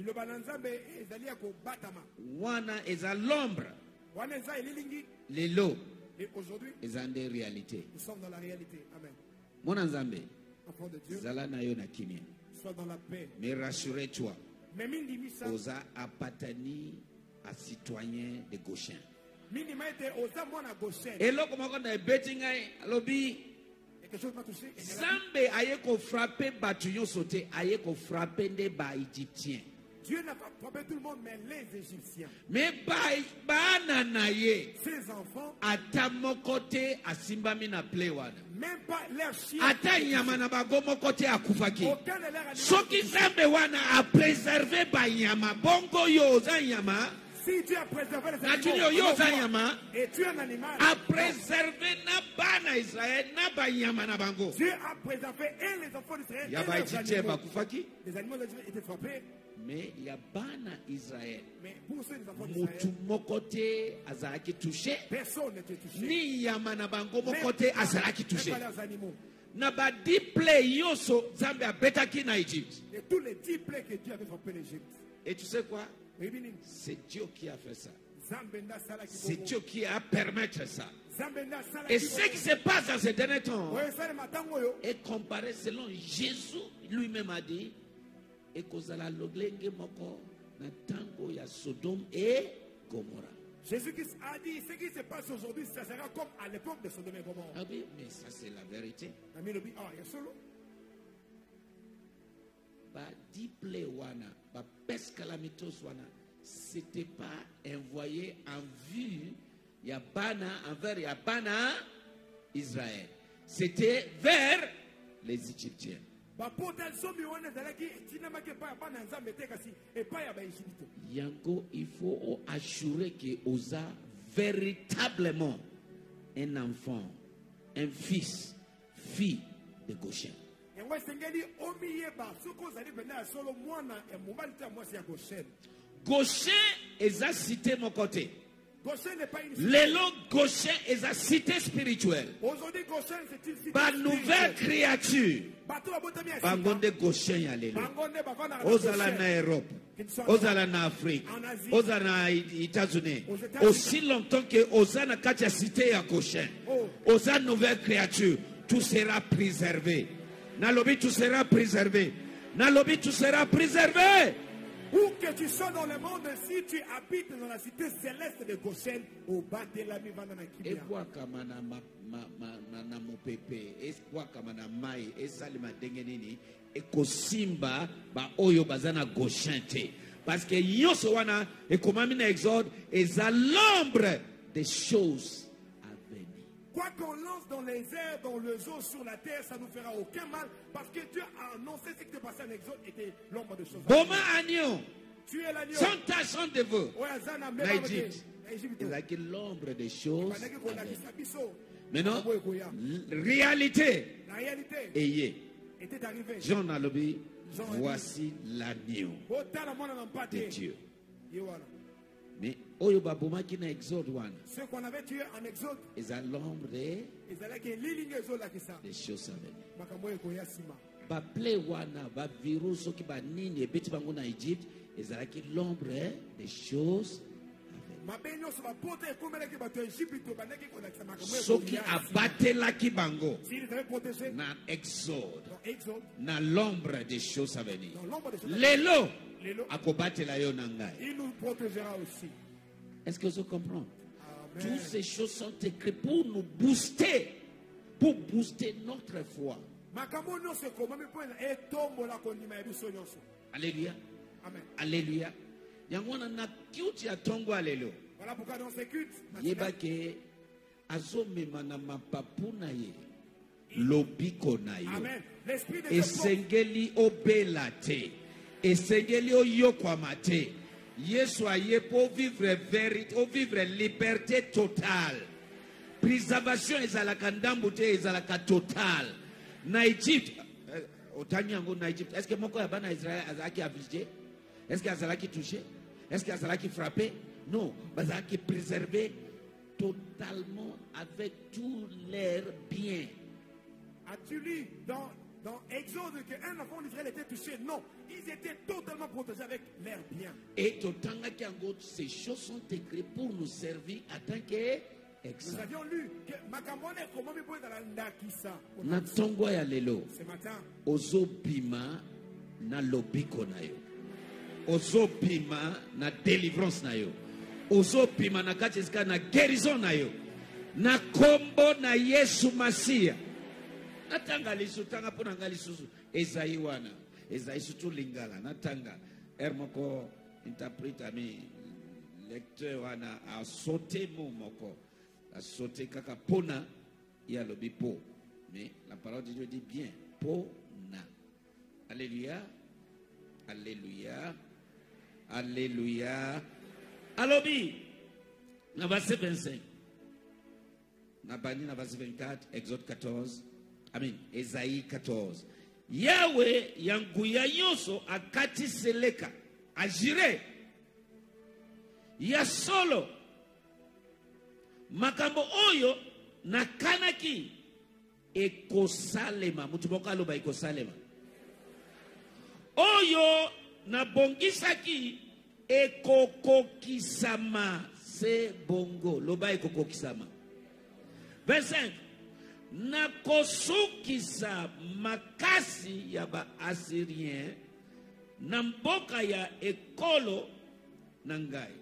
Wana est à l'ombre. Les lots. Et aujourd'hui, ils ont des réalités. Nous sommes dans la réalité. Amen. Mon Nzambe, enfant de Dieu, sois dans la paix. Mais rassurez-toi, Osa apatani à citoyen de Goshen. Et là, comme on a betting, lobby. Zambe aye ko frapper batuyon sauté, aye ko frapper des bas égyptiens. Dieu n'a pas frappé tout le monde, mais les Égyptiens. Mais ces enfants, atamokote asimbamina plewan. Même pas leurs chiens. Atanyama bagomo kote akufaki. Aucun de leurs animaux. Soki Zambe wana a préservé banyama bongo yo zanyama. Si Dieu a préservé les animaux, et tu es un animal, a préservé na bana Israël na banyama na bango. Dieu a préservé et les enfants d'Israël et les animaux. Les animaux étaient frappés. Mais il y a bana Israël. Mais pour ceux des enfants d'Israël, mokote azalaki touché. Personne n'était touché. Ni yama na bango mokote azalaki touché. Même pas les animaux. Na ba 10 plaies yoso Zambe a betaki na Égypte. Et tous les 10 plaies que Dieu avait frappé l'Égypte. Et tu sais quoi? C'est Dieu qui a fait ça. C'est Dieu qui a permis ça. Et ce qui se passe dans ces derniers temps est comparé selon Jésus lui-même a dit et kozala loglenge moko na tango ya Sodome et Gomorrah. Jésus-Christ a dit ce qui se passe aujourd'hui, ça sera comme à l'époque de Sodome et Gomorrah. Ah oui, mais ça c'est la vérité. Ba di play wana, ba pes calamitos wana, c'était pas envoyé en vue Yabana envers Yabana Israël. C'était vers les Égyptiens. Yango, il faut assurer que Osa véritablement un enfant, un fils, fille de Goshen. Goshen est à cité mon côté. Les lots Goshen est à cité spirituelle. Aujourd'hui, Goshen c'est une cité par nouvelle créature. Bangonde Goshen alléluia. Ozala na Europe, Ozala na Afrique, Ozala na États-Unis. Aussi longtemps que Ozana katia cité à Goshen, Ozana nouvelle créature, tout sera préservé. Nalobi, tout sera préservé. Nalobi, tout sera préservé. Où que tu sois dans le monde, si tu habites dans la cité céleste de Goshen, au bas de la Mivana Kibia. Et quoi comme na mopepe, et quoi comme na mai, et salima dengenini, et kosimba ba oyo bazana Goshen te. Parce que yoso wana et comme amina exode, et à l'ombre des choses à venir. Quoi qu'on lance dans les airs, dans les eaux, sur la terre, ça ne nous fera aucun mal. Parce que Dieu a annoncé ce qui est passé en Exode était l'ombre de choses. Boma agneau. Tu es l'agneau. Sans tache, sans défaut. L'Égypte. C'est l'ombre des choses. Maintenant, réalité. Était arrivée. Jean a lobby. Voici l'agneau de Dieu. Mais ceux qu'on avait tués en Exode, ils ont l'ombre des choses à venir. Baple wana ba virus qui ba nini ebeti bango na Egypte, ils ont l'ombre des choses à venir. Ce qui a battu la kibango na Exode, na l'ombre des choses à venir. Lelo akobatela la yonangai. Il nous protégera aussi. Est-ce que vous comprenez? Toutes ces choses sont écrites pour nous booster, pour booster notre foi. Alléluia. Amen. Alléluia. Yangwana na cute ya tongo alelo. Voilà pourquoi dans ces cultes, yebake azomema na mapapu na ye. Lobiko na yo. Amen. L'esprit de esengeli obelate. Esengeli oyokwamate. Yesu aye pour vivre vérité, pour vivre liberté totale. Préservation ezalaka ndambute ezalaka totale. Na Egypte, otanyango na Egypte. Est-ce que moko ya bana Israël azaki affligé? Est-ce qu'il azalaki touché? Est-ce qu'il azalaki frappé? Non, bazalaki préservé totalement avec tous leurs biens. As-tu lu dans Exode qu'un enfant d'Israël était touché? Non, ils étaient totalement protégés avec leurs biens. Et ces choses sont écrites pour nous servir en tant que nous avions lu que Makambone comment il peut dans la ndakisa. Na tongo ya lelo. Ce matin. Ozopima na lobiko na yo. Ozopima na délivrance na yo. Ozopima na kachiska na guérison na yo. Na kombo na Yesu Masia. Natanga lisutanga pona ngalisusu Esaïe wana. Esaïe sutu lingala natanga ermoko interprète mi lecteur wana a sauté moko a sauté kaka pona ya lobi po. Mais la parole de Dieu dit bien pona. Alléluia. Alléluia. Alléluia. Alobi na verset 25. Na bani na verset 24, Exode 14. Amen. Esaïe 14. Yahweh yanguya yoso akati seleka ajire ya solo makambo oyo nakanaki ekosalema mutu moko aloba ekosalema oyo nabongisaki ekokokisama se bongo loba ekokokisama. 25. Nakosukisa makasi ya ba Assyrien na mboka ya ekolo nangai.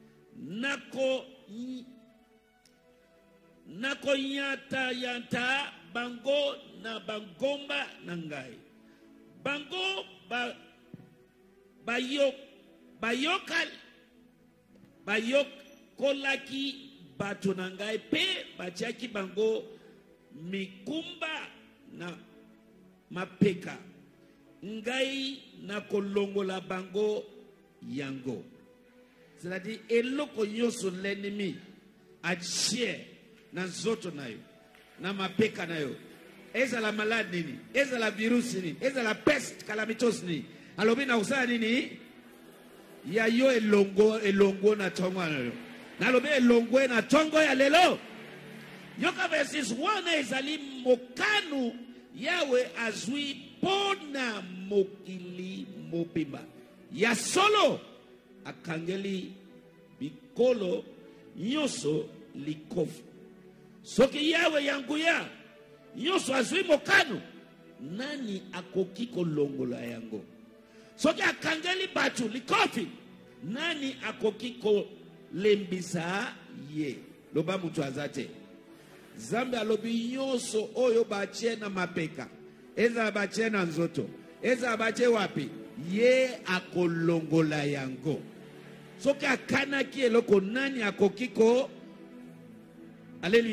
Nako yanta bango na bangomba nangai. Bango bayokolaki bato nangai pe batiaki bango mikumba na mapeka ngai na kolongola bango yango. C'est-à-dire eloko nyoso l'ennemi achie na zoto na yo na mapeka na yo ezala malade nini ezala virus nini ezala peste calamitous nini alobi na usala nini ya yo elongo na tongo na yo na lobi elongo na tongo ya lelo. Yoka verses 1 ezali mokanu yawe azui pona mokili mobimba ya solo akangeli bikolo nyoso likofu. Soki yawe yanguya nyoso azui mokanu nani akoki kolongola yango? Soki akangeli batu likofi nani akoki kolembisa ye? Loba mutu azate Zambe alobi nyoso oyo bache na mapeka eza bache na nzoto eza bache wapi ye akolongola yango. Soki akanaki eloko nani akokiko. Alléluia.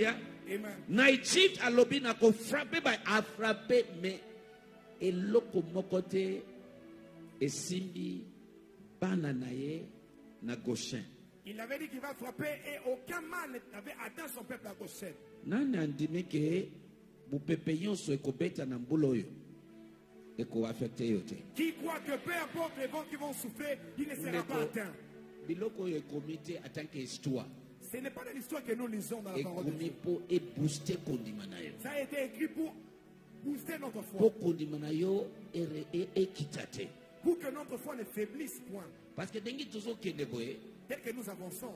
Na Egypte alobi na ko frappé by a frappé mais eloko mokote esimbi bana naye na Goshen. Il avait dit qu'il va frapper et aucun mal n'avait atteint son peuple à Goshen. Nani andimi ke bupepe nyonso ekobeta na mbula oyo eko affecté yote. Qui croit que peu importe les vents qui vont souffler, il ne sera pas atteint. Biloko oyo komité en tant qu'histoire. Ce n'est pas de l'histoire que nous lisons dans la parole de Dieu. Et booster kondimanayo. Ça a été écrit pour booster notre foi. Pour kondimanayo et kitate. Pour que notre foi ne faiblisse point. Parce que dengi toujours kende boye. Tel que nous avançons,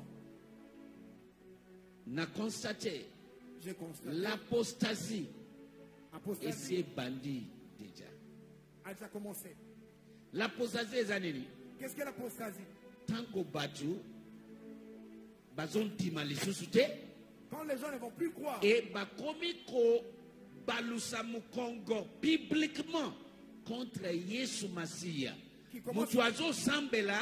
n'a constaté l'apostasie et c'est bandit déjà. A déjà commencé. L'apostasie est annélie. Qu'est-ce que l'apostasie? Tant qu'au batu, bazon timalisusu. Quand les gens ne vont plus croire. Et bakomiko balusamu Congo bibliquement contre Yesu Masia. Mutuazo sambela.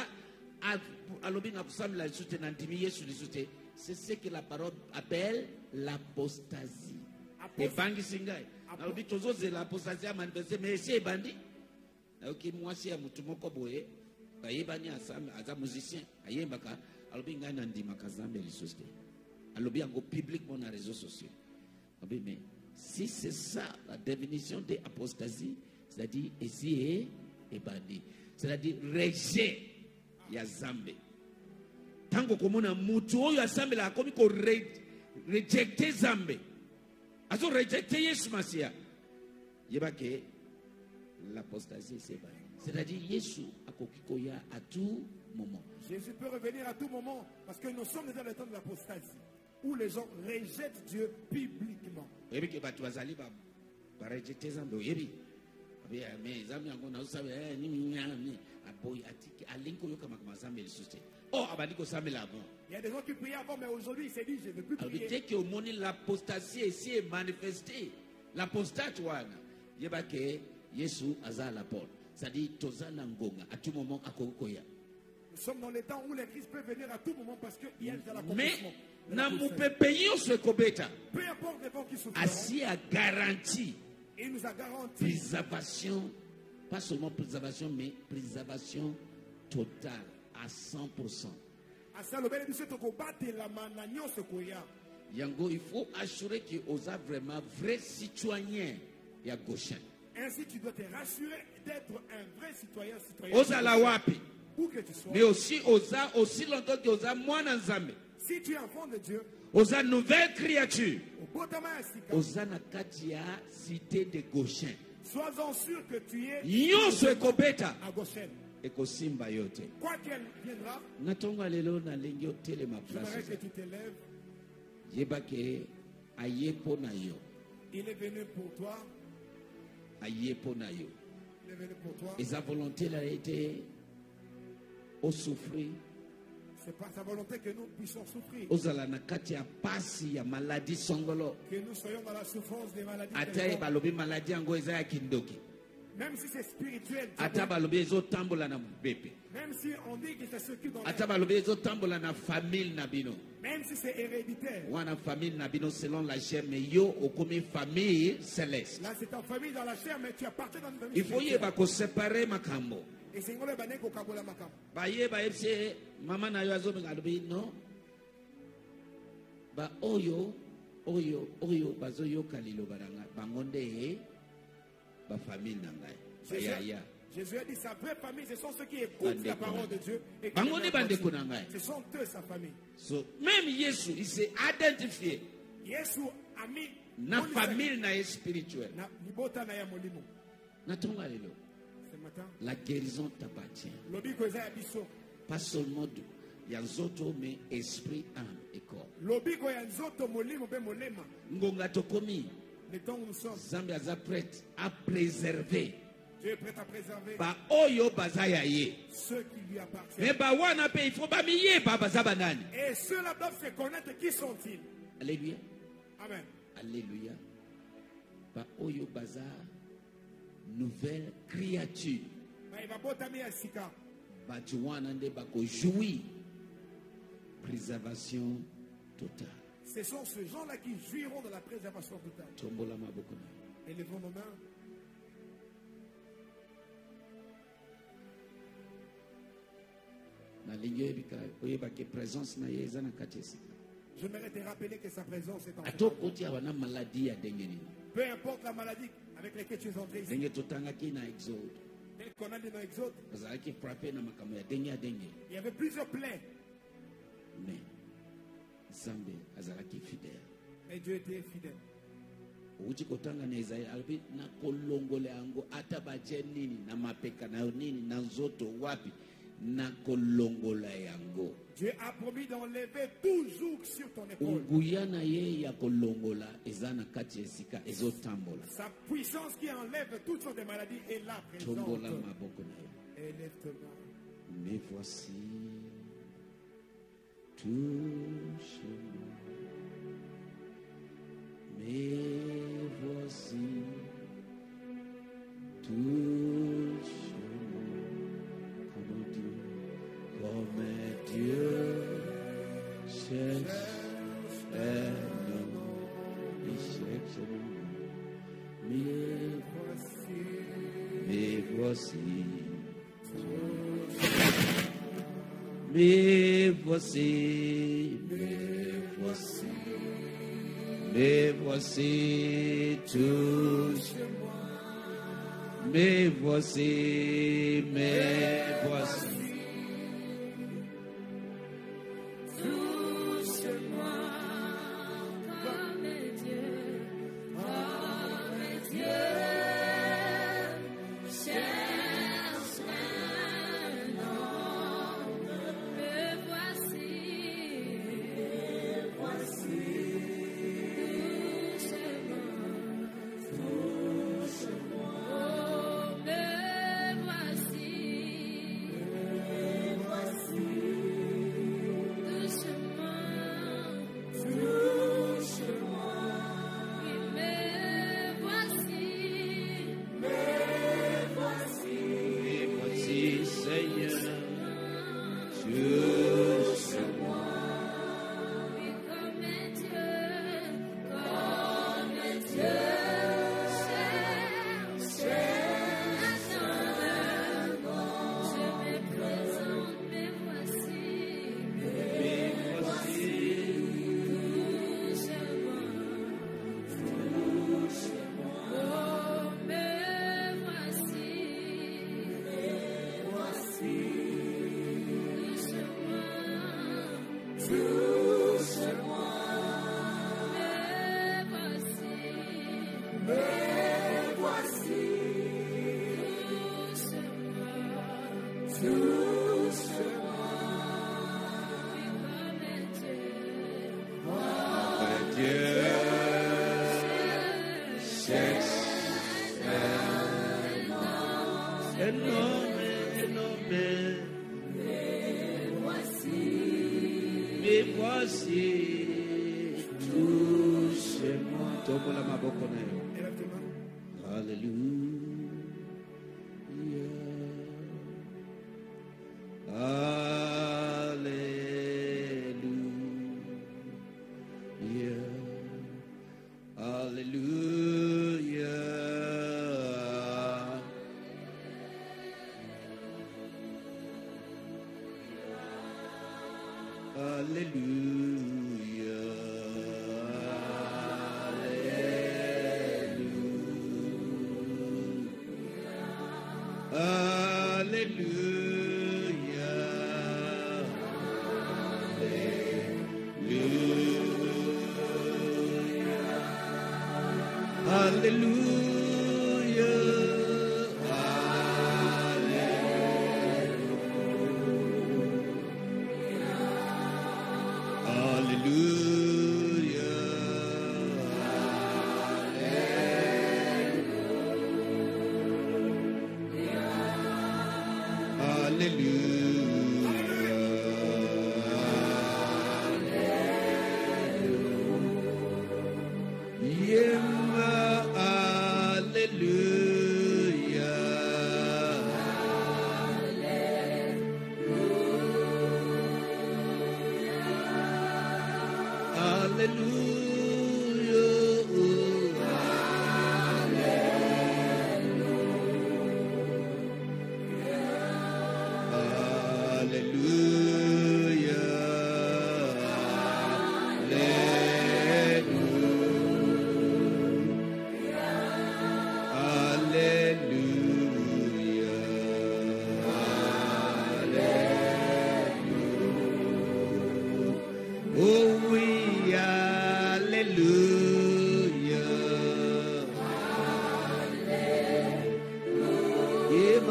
C'est ce que la parole appelle l'apostasie. Et bangi singai. Alors dit toujours c'est l'apostasie à manifester mais c'est bandi. Alors qui moi c'est mutumoko boye. Bayebani asam aza musicien. Ayembaka. Alors binga nandi makazambe lisosté. Alors bien go publiquement dans les réseaux sociaux. Mais si c'est ça la définition de apostasie, c'est-à-dire ici et bandi. C'est-à-dire rejet. Ya zambe tango komona mutu oyo asambela akomi ko rejecter zambe azo rejecter Yesu Masia yebake l'apostasie c'est-à-dire Yesu akokiko ya à tout moment. Jésus peut revenir à tout moment parce que nous sommes dans le temps de l'apostasie où les gens rejettent Dieu publiquement. Yebi ke batu bazali ba rejecter zambe yebi mais zambe yango na usabe ni aboy atiki alinko yoka makamazambe lisute. Oh abandiko samela avant. Il y a des gens qui priaient avant mais aujourd'hui il s'est dit je ne veux plus prier. Dès que au monde l'apostasie ici est manifestée. L'apostate wana yebake Yesu aza la porte. C'est-à-dire tozana ngonga à tout moment akokoya. Nous sommes dans les temps où les Christ peut venir à tout moment parce que il y a de l'accomplissement. Mais na mupepeyo se kobeta. Peu importe les vents qui souffrent. Assis à garantie. Il nous a garanti préservation, pas seulement préservation, mais préservation totale à 100%. Yango, il faut assurer que vous êtes vraiment vrai citoyen à Goshen. Ainsi, tu dois te rassurer d'être un vrai citoyen. Ozala wapi. Où que tu sois. Mais aussi, aussi longtemps que vous êtes moi nzambe. Si tu es enfant de Dieu, Oza nouvelle créature. Oza nakatia cité de Goshen. Sois-en sûr que tu es Nyonso ekobeta à Goshen. Ekosimba yote. Quoi qu'elle viendra, natonga lelo na lengi otele ma place. J'aimerais que tu t'élèves. Yebake ayepo na yo. Il est venu pour toi. Ayepo na yo. Il est venu pour toi. Et sa volonté a été au souffrir. C'est pas sa volonté que nous puissions souffrir. Ozala na kati ya pasi ya maladie songolo. Que nous soyons dans la souffrance des maladies. Ata balobi maladie yango eza ya kindoki. Même si c'est spirituel. Ata balobi ezo tambola na bébé. Même si on dit que c'est ce qui dans Ata balobi ezo tambola na famille na bino. Même si c'est héréditaire. Wana famille na bino selon la chair mais yo okomi famille céleste. Là c'est ta famille dans la chair mais tu appartiens dans une famille. Il faut yeba ko séparer makambo. Et c'est ngolo bané ko kabola makambo. Ba yeba epse mama na yo azobenga lobi no. Ba oyo bazoyo kalilo baranga bangonde ba famille na ngai. Jésus a dit sa vraie famille, ce sont ceux qui écoutent la parole de Dieu. Et ce sont eux sa famille. So, même Jésus, il s'est identifié. Jésus a mis na famille na spirituelle. Ce matin, la guérison t'appartient. Pas seulement de Yanzoto, mais esprit, âme et corps. Ngonga tokomi. Zambi aza prête à préserver. Dieu est prêt à préserver ba oyo bazaya ye. Ceux qui lui appartiennent. Mais ba wana pe il faut ba miye ba bazaba nani. Et ceux-là doivent se connaître qui sont-ils. Alléluia. Amen. Alléluia. Ba oyo baza nouvelle créature. Ba tu wana nde ba ko jouir préservation totale. Ce sont ces gens-là qui jouiront de la préservation totale. Élevons nos mains. J'aimerais te rappeler que sa présence est en toi. Peu importe la maladie avec laquelle tu es entré ici. Tel qu'on a dit dans Exode. Il y avait plusieurs plaies. Mais Dieu était fidèle. Dieu a promis d'enlever toujours sur ton épaule. Sa puissance qui enlève toutes sortes de maladies est là présente. Élève-toi. Mais voici, touche-moi. Mais voici, touche-moi. Comme Dieu cherche un homme, il cherche un homme. Mais voici, mais voici, mais voici, touche-moi. Mais voici,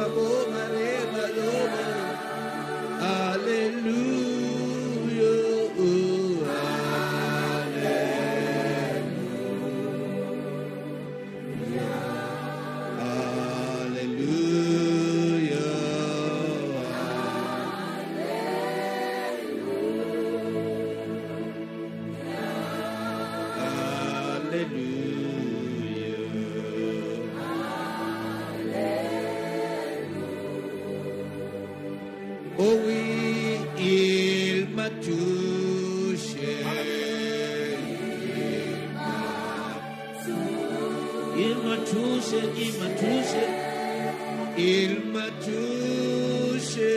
Oh oui, il m'a touché. Il m'a touché, il m'a touché. Il m'a touché.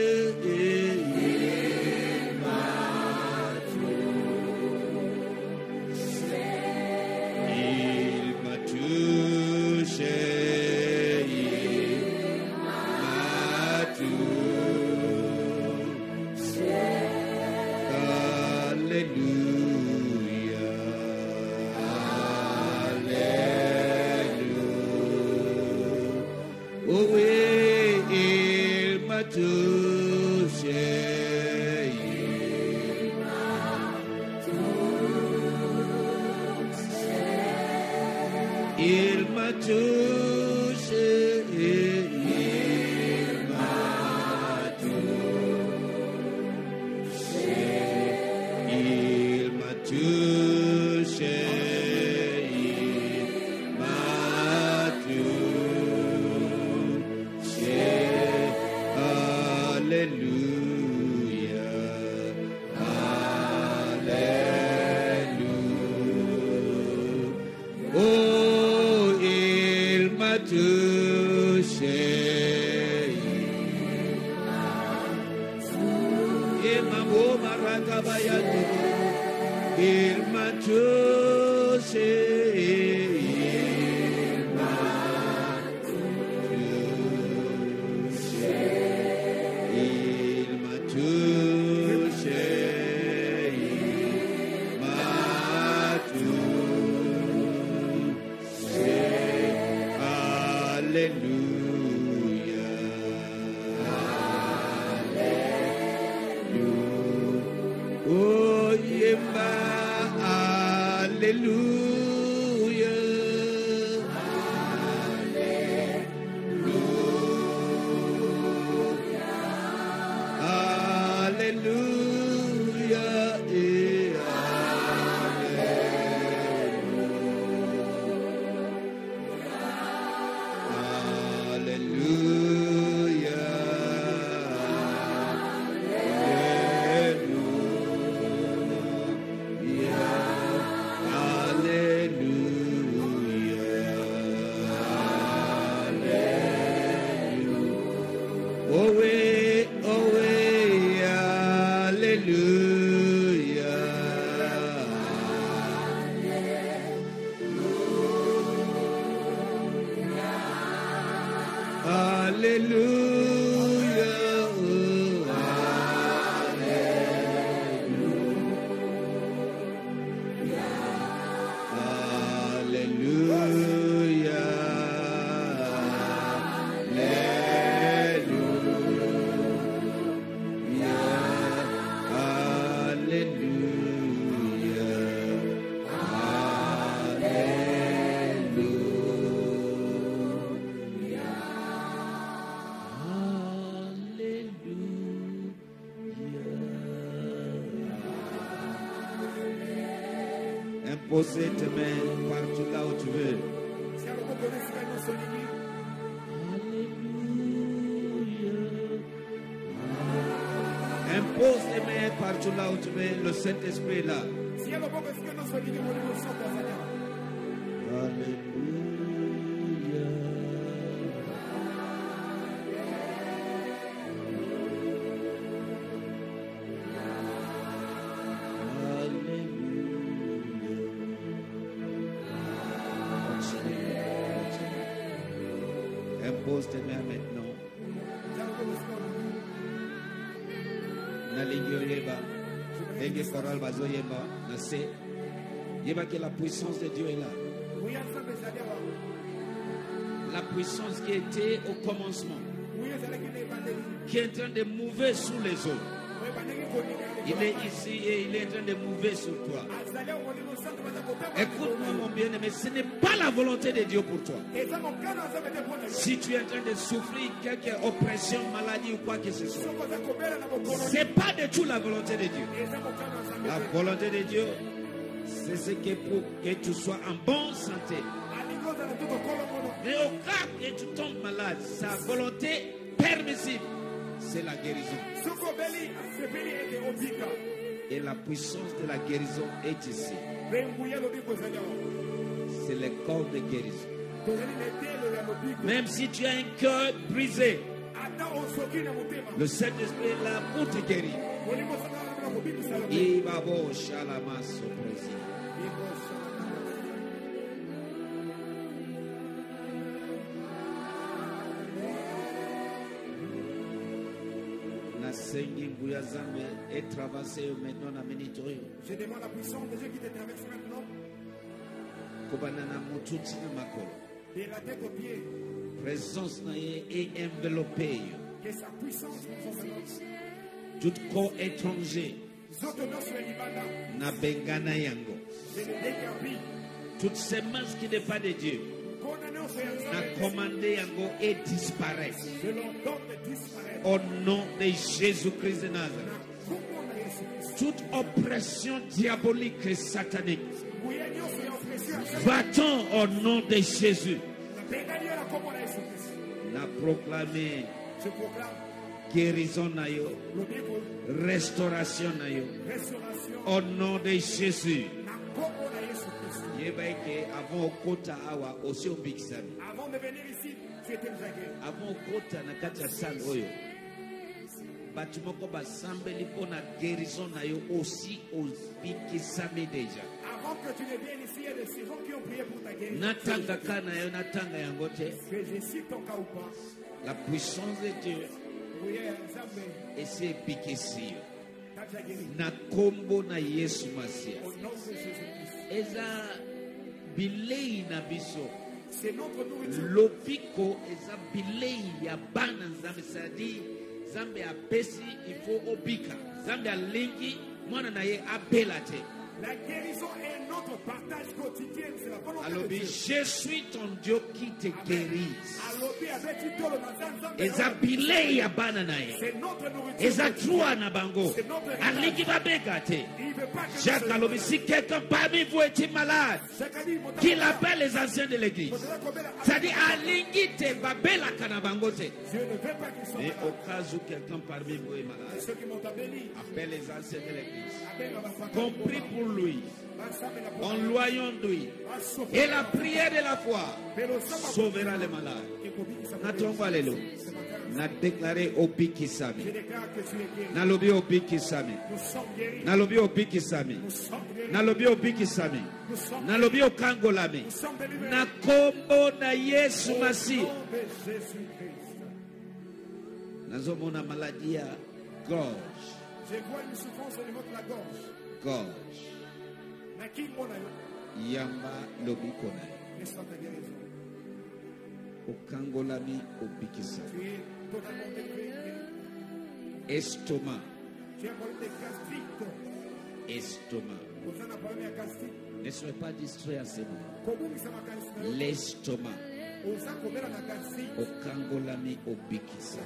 Il m'a touché, il m'a touché, il m'a touché, il m'a touché, alléluia, alléluia. Oh, touché, il m'a touché, il m'a touché, il m'a touché, il m'a touché. Alléluia, alléluia, oh Yemba, alléluia, alléluia, Posez tes mains partout là où tu veux. Impose tes mains partout là où tu veux. Le Saint-Esprit est là. Alléluia. Impose tes mains maintenant. Que la puissance de Dieu est là. La puissance qui était au commencement. qui est en train de mouver sous les autres. Il est ici et il est en train de mouver sur toi. Écoute-moi mon bien-aimé, ce n'est pas la volonté de Dieu pour toi. Si tu es en train de souffrir quelque oppression, maladie ou quoi que ce soit, ce n'est pas du tout la volonté de Dieu. La volonté de Dieu, c'est ce qui est pour que tu sois en bonne santé. Mais au cas que tu tombes malade, sa volonté permissible, c'est la guérison. Et la puissance de la guérison est ici. C'est le corps de guérison. Même si tu as un cœur brisé, le Saint-Esprit est là pour te guérir. Il va beau Shalama Sopresi. Je demande la puissance de Dieu qui te traverse maintenant. De la tête aux pieds. Présence est enveloppée. Que sa puissance nous enveloppe. Tout corps étranger n'a bengana yango. Toute semence qui n'est pas de Dieu n'a commandé yango et disparaît. Au nom de Jésus-Christ de Nazareth. Toute oppression diabolique et satanique, va-t-on au nom de Jésus. N'a proclamé guérison na yo, restauration na yo, au nom de Jésus. Avant de venir ici, tu étais déjà guéri. Avant kota na kati ya salle oyo, batu moko basambeli pona guérison na yo aussi obikisami déjà. Avant que tu ne viennes ici, il y a des gens qui ont prié pour ta guérison. Natanga kana yo natanga yango te. Que je cite ton cas ou pas. La puissance de Dieu et c'est bikisi yo. Na kombo na Yesu Masia. Eza bilei na biso. C'est notre nourriture. Lopiko eza bilei ya bana nzambe, c'est-à-dire Zambe a pesi, il faut obika. Zambe a lingi, mwana na ye abela te. La guérison est notre partage quotidien, c'est la volonté de Dieu. Je suis ton Dieu qui te guérit. Eza bilei ya bana na ye. C'est notre nourriture. Eza trua na bango. Alingi babeka te. Jacques alobi, si quelqu'un parmi vous est malade, qu'il appelle les anciens de l'église. C'est-à-dire, alingi te babela kana bango te. Et au cas où quelqu'un parmi vous est malade, appelle les anciens de l'église. Compris pour lui, en loyant d'huile. Et la prière de la foi sauvera les malades. Natongo alléluia. Na déclaré obikisami. Na lobi obikisami. Na lobi obikisami. Na lobi obikisami. Na lobi okangolami. Na kombo na Yesu Masi. Nazomona maladie ya gorge. Je vois une souffrance au niveau de la gorge. Gorge. Yamba lobikona. Okangolami obikisa. Estomac. Estomac. Ne soyez pas distrait à ce moment. L'estomac. Okangolami obikisa.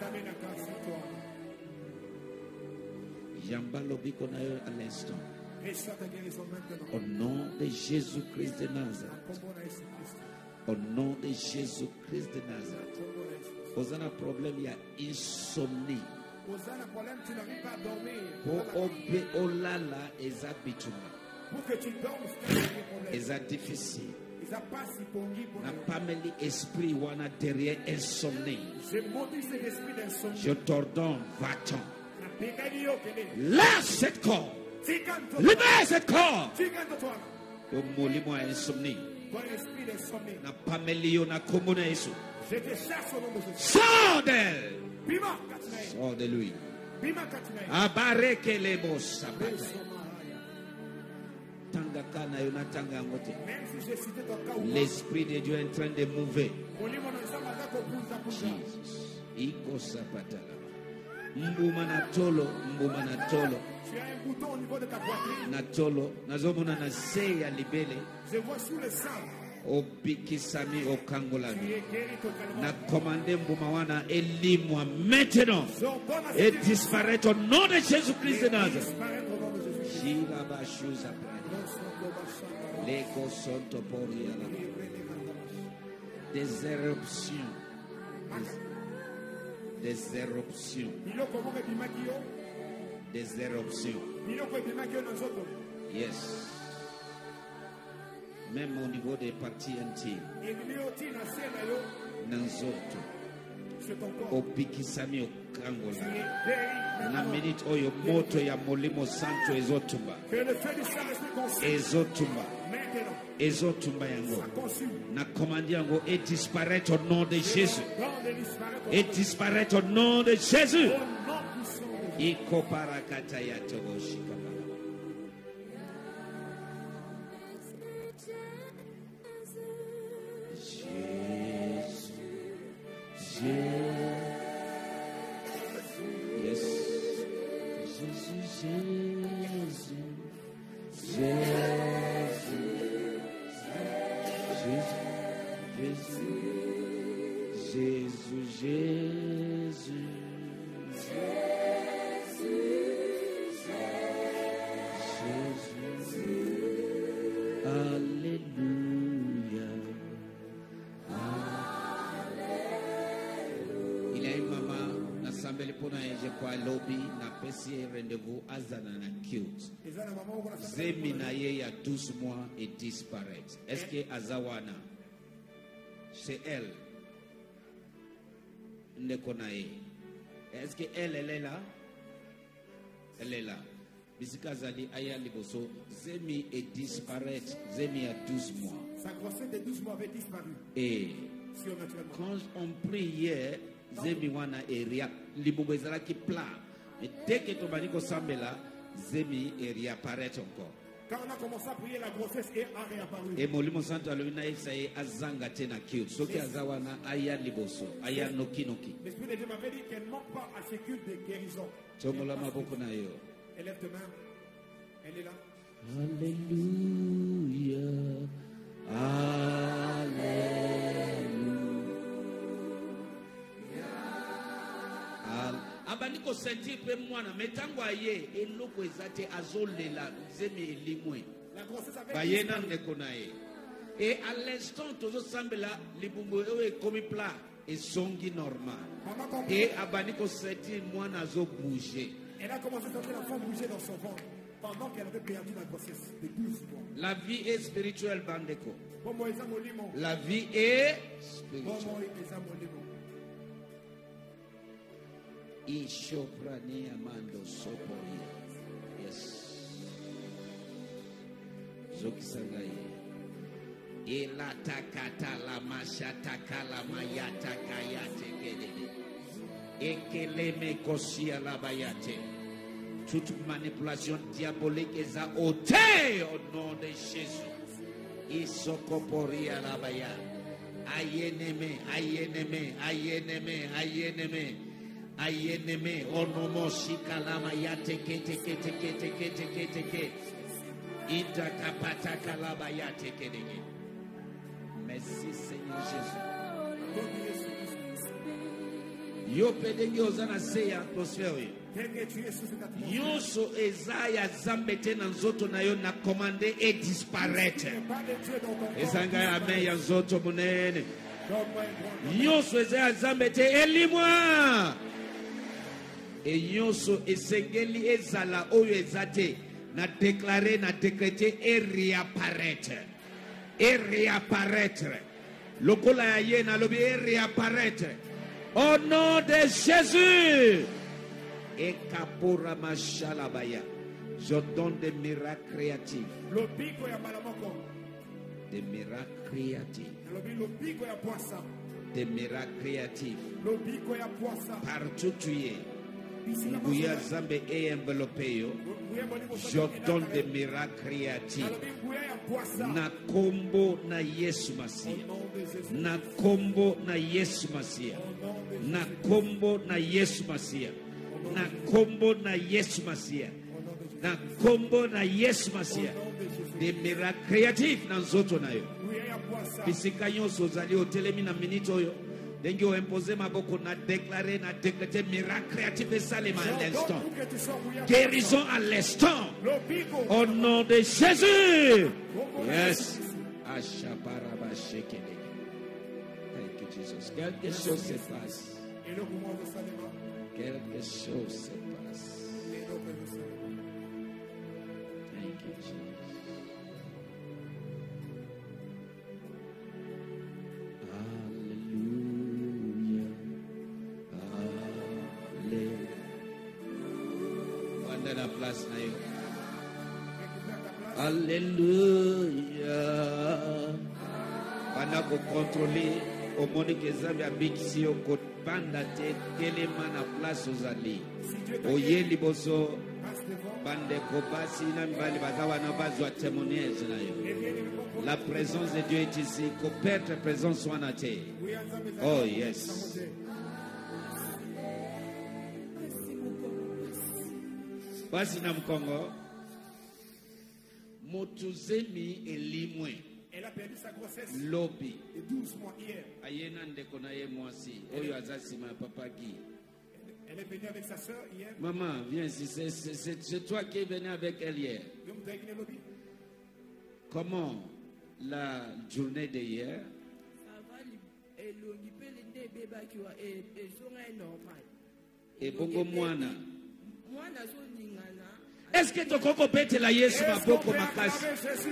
Yamba lobikona à l'instant. Au nom de Jésus-Christ de Nazareth. Au nom de Jésus-Christ de Nazareth. Vous avez un problème, il y a insomnie. Pour olala eza bituma. Eza difficile. Na pameli esprit wana derrière insomnie. Je t'ordonne, va-t'en. Lâche cette corps. Libère cette corps. Yo molimo ya insomnie. Na pamelio na komona Yesu. Sors d'elle. Sors de lui. Abareke lebo sabata. Tanga kana yo na tanga ngote. L'esprit de Dieu est en train de mouver. Jesus. Iko sapata. Mbuma natolo, mbuma natolo. Tu as un bouton au niveau de ta poitrine. Natolo, nazomona na se ya libele. Je vois sous le sang. Obikisami okangolami. Na commandé Mboumawana elimwa maintenant. Et disparaître au nom de Jésus-Christ de Nazareth. Des éruptions. Des éruptions. Des éruptions. Yes. Même au niveau des parties intimes. Nanzoto. Obikisami okangola. Na minute oyo moto ya molimo santo ezotumba. Ezotumba. Ezotumba yango. Na commande yango et disparaître au nom de Jésus. Et disparaître au nom de Jésus. Iko parakata ya togoshika. Yes. Rendez-vous azana na cute. Zemina ye ya 12 mois et disparaître. Est-ce que Azawana c'est elle? Nekonae. Est-ce que elle est là? Elle est là. Bisikazali aya liboso Zemi est disparaître. Zemi a 12 mois. Sa grossesse de 12 mois avait disparu. Et quand on prie hier, Zemi wana eria libobezala qui plat. Et dès que ton mari ressemble là, Zemi réapparaît encore. Quand on a commencé à prier, la grossesse a réapparu. Et Molimo Santo alumina isaye azanga tena cute. Soki azawana aya liboso, aya noki noki. L'Esprit de Dieu m'avait dit qu'elle manque pas à ce culte de guérison. Tomola maboko na yo. Élève tes mains. Elle est là. Alléluia. Alléluia. Abaniko sentir pe mwana metango aye eloko ezate azolela zemi elimwe bayena ndeko naye et à l'instant tozo sambela libumbo ewe komi plat ezongi normal et abaniko sentir mwana azo bouger. Elle a commencé à sentir l'enfant bouger dans son ventre pendant qu'elle avait perdu la grossesse de 12 mois. La vie est spirituelle, bandeko. La vie est spirituelle. Ishoprani amando soporia. Yes. Zokisangai. Ela takata la mashata kala mayata kayate kedede. Ekeleme kosia la bayate. Toute manipulation diabolique est à ôter au nom de Jésus. Isokoporia la baya. Ayeneme, ayeneme, ayeneme, ayeneme. Ayeneme onomo shikalama yate kete kete kete kete kete kete ita kapata kalaba yate kedege. Merci Seigneur Jésus. Yo pedenge ozana se atmosphère. Yoso ezaya zambete na nzoto na yo na commandé et disparaître. Ezanga amen ya nzoto munene. Yoso ezaya zambete elimwa. Et yoso esengeli ezala oyo ezate na déclarer na décréter et réapparaître. Et réapparaître. Lokola ya ye na lobi et réapparaître. Au nom de Jésus. Et kapora mashalabaya. Je donne des miracles créatifs. Des miracles créatifs. Des miracles créatifs. Partout tu es. Nguya Zambe est enveloppé. Je donne des miracles créatifs. Na kombo na Yesu Masia. Na kombo na Yesu Masia. Na kombo na Yesu Masia. na kombo na Yesu Masia. Na kombo na Yesu Masia. Des miracles créatifs dans zoto na yo. Bisika nyonso zali otelemi na minito yo. Dengi o imposer maboko na déclarer miracle créatif et salima à l'instant. Guérison à l'instant. Au nom de Jésus. Yes. Ashaparaba shekele. Thank you Jesus. Quelque chose se passe. Quelque chose se passe. Thank you Jesus. La place Alléluia. Pendant qu'on contrôle au monde que Zambia habite au côté banda telema na place aux alliés. Oye liboso bande kobasi na mbali bazawa na bazwa témoignage na yo. La présence de Dieu est ici. Que ta présence soit na terre. Oh yes. Basi na mkongo motuzemi elimwe. Elle a perdu sa grossesse. Lobi. Et 12 mois hier. Ayena ndeko na ye mwasi. Oyo azasi ma papa qui. Elle est venue avec sa soeur hier. Maman, viens ici. C'est toi qui es venu avec elle hier. Comment la journée d'hier? Ça va. Et bongo mwana. Est-ce que tokoko pete la Yesu maboko makasi?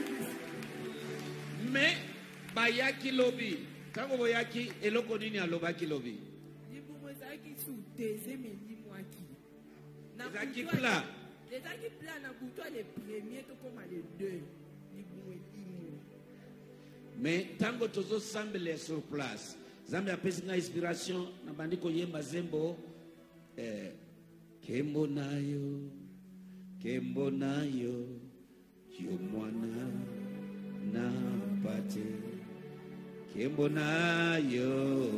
Mais bayaki lobi. Tango boyaki eloko nini alobaki lobi? Ezaki plat. Ezaki plat na buto le premier to comme le deux. Mais tango tozo semble sur place. Zambi apesi na inspiration na bandiko yemba zembo kembo nayo yo mwana na pate kembo nayo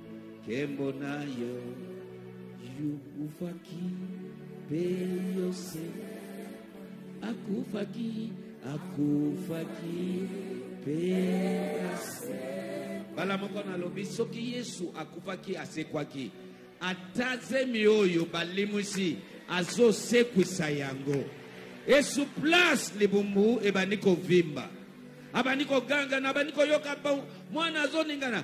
yukufaki peyose akufaki peyose bala moko na lobi soki Yesu akufaki asekwaki atazemi oyo balimusi azo sekwisa yango Yesu place libumbu ebaniko vimba abaniko ganga na abaniko yoka ba mwana zoningana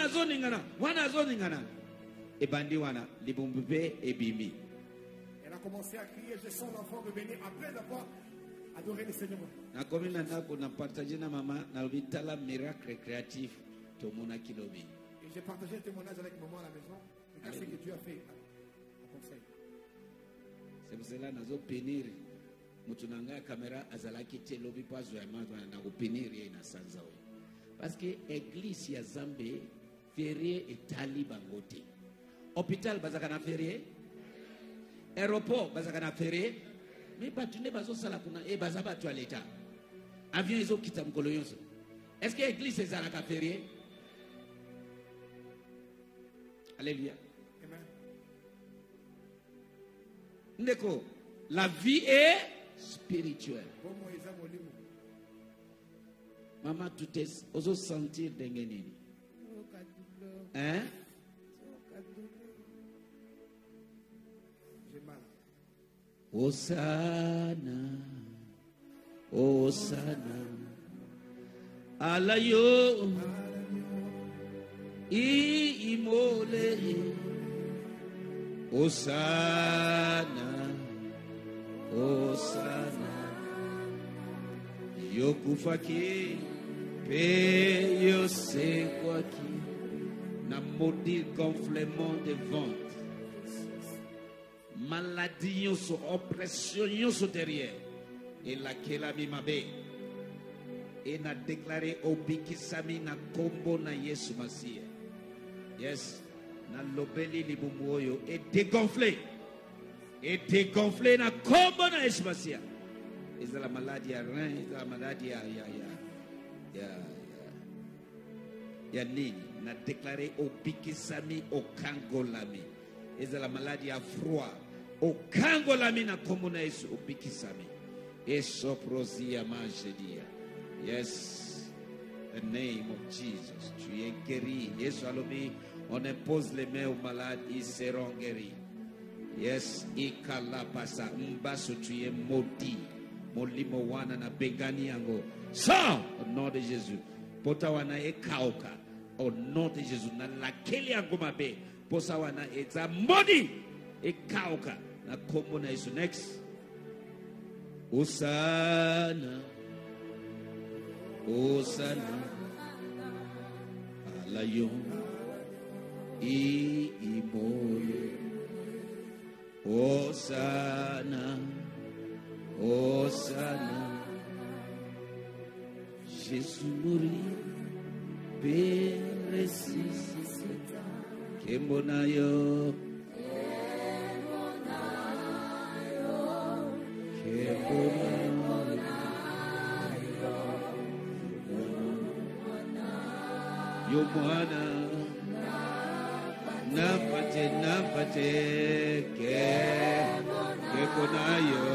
ebandi wana libumbu pe ebimi. Elle a commencé à crier, je sens l'enfant revenir après avoir adoré le Seigneur. Na komina nako na partager na mama na vitala miracle créatif to mona kilobi. Et j'ai partagé le témoignage avec maman à la maison. Regarde ce que Dieu a fait à conseil. C'est pour cela nazo pénir mutunanga caméra azalaki te lobi pazo ya mato na kupénir na sanza we. Parce que église ya Zambé férié et tali bangote. Hôpital bazaka na férié. Aéroport bazaka na férié. Mais batu ne bazo sala kuna e bazaba to l'état. Avion ezo kita mkolo yonso. Est-ce que église ezalaka férié? Alléluia. Amen. Ndeko, la vie est spirituelle. Maman, tu t'es oso sentir dengenini. Hein? J'ai mal. Osana. Alayo. Imole. Osana. Yokufaki pe yosekwaki na maudit gonflement de ventre maladie yoso oppression yoso derrière et laquelle a mabe et n'a déclaré obikisami na kombo na Yesu Masia. Yes, na lobeli libumbu oyo et dégonflé na kombo na Yesu Masia. Is la maladie à rein, is la maladie à nini. Na déclaré au Bikisami, au Kangolami. Is la maladie à froid, okangolami na kombo na Yesu obikisami. Esoprozia majedia. Yes, the name of Jesus. Tu es guéri. Yesu alobi, on impose les mains aux malades, ils seront guéris. Yes, ikalapasa mbaso, tu es maudit. Molimo wana na begani yango. Sors au nom de Jésus. Potawana e kauka. Au nom de Jésus. Na lakeli yango mabe. Posawana e za maudit. E kauka. Na kombo na Yesu. Next. Osana. Osana. Alayon. Imoye. Osana. Osana. Jésus mourit, Père ressuscita. Kembonayo, Yomwana, Napate, Kembonayo,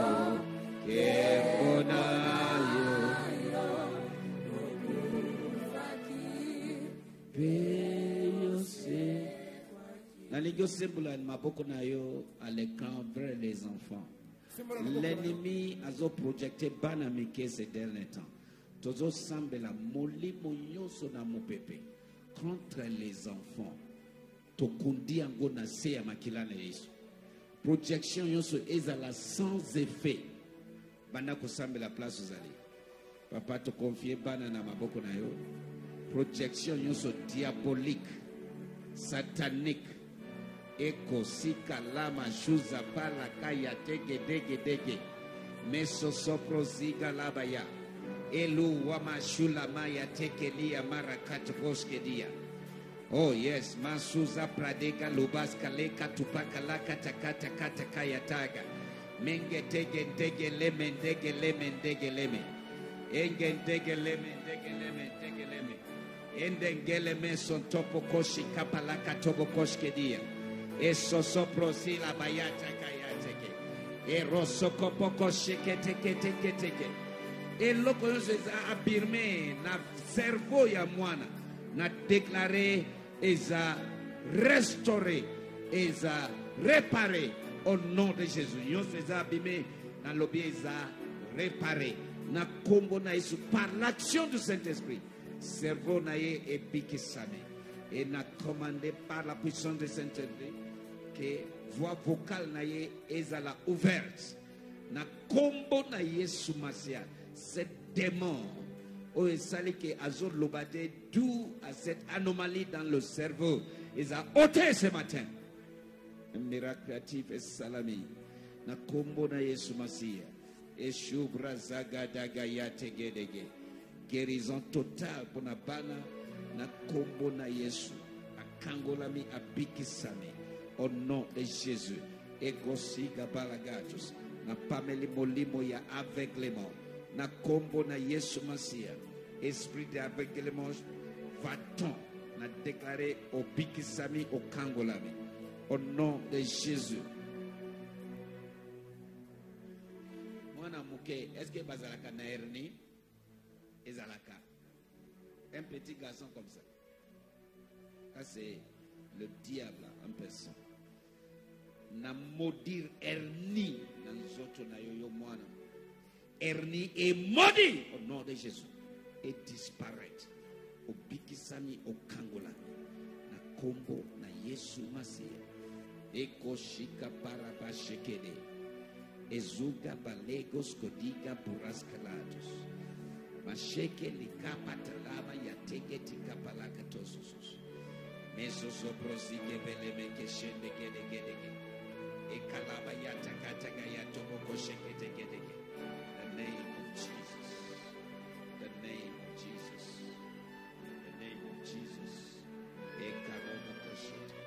Kembonayo. À l'écran vers les enfants. L'ennemi a projecté banamike ces derniers temps. Tozo semble la moli monyoso na mopepe contre les enfants. Tokundi ango na se ya makila na Yesu. Projection yoso ezala sans effet. Bana ko semble la place uzali. Papa te confier bana na maboko na yo. Projection yoso diabolique, satanique. Eko sika lama shuza pala kaya tege dege meso sopro ziga labaya elu wama shula maya tekelia marakat boskedia. Oh yes, masuza pradeka lubaska leka tupaka laka takata kata kaya taga menge tege leme engen tege leme endengele meson topo koshi kapalaka tobo koskedia. Eso soprosi la bayata kayateke. E rosoko poko shekete. E loko yose abirme na cerveau ya mwana na déclaré eza restauré eza réparé au nom de Jésus. Yose eza abimé na lobi eza réparé na kombo na Yesu par l'action du Saint-Esprit. Cerveau na ye ebikisame et na commandé par la puissance du Saint-Esprit que voix vocale na ye ezala ouverte na kombo na Yesu Masia. Cette démon o esali ke azor lobate d'où à cette anomalie dans le cerveau eza ôté ce matin. Un miracle créatif et salami na kombo na Yesu Masia. Et shubra zagadaga ya tegedege. Guérison totale pour na bana na kombo na Yesu. Akangolami abikisami. Au nom de Jésus. Egosi gabalagatos. Na pameli molimo ya aveuglement. Na kombo na Yesu Masia. Esprit d'aveuglement. Va-t-on na déclarer au bikisami au kangolami. Au nom de Jésus. Mwana muke. Est-ce que bazalaka na hernie? Ezalaka. Un petit garçon comme ça. Ça c'est le diable en personne. Na maudire hernie dans zoto na yoyo mwana. Hernie est maudit au nom de Jésus. Et disparaître. Au bikisami au kangola. Na kombo na Yesu Masia. Eko shika paraba shekede. Ezuga balegos kodiga buraskalatos. Masheke likapa talaba ya tege tikapalaka tosusus. Meso soprosike beleme keshende gede. E kalaba ya takataka ya toboko shekete gede. The name of Jesus. The name of Jesus. The name of Jesus. E kalaba koshete.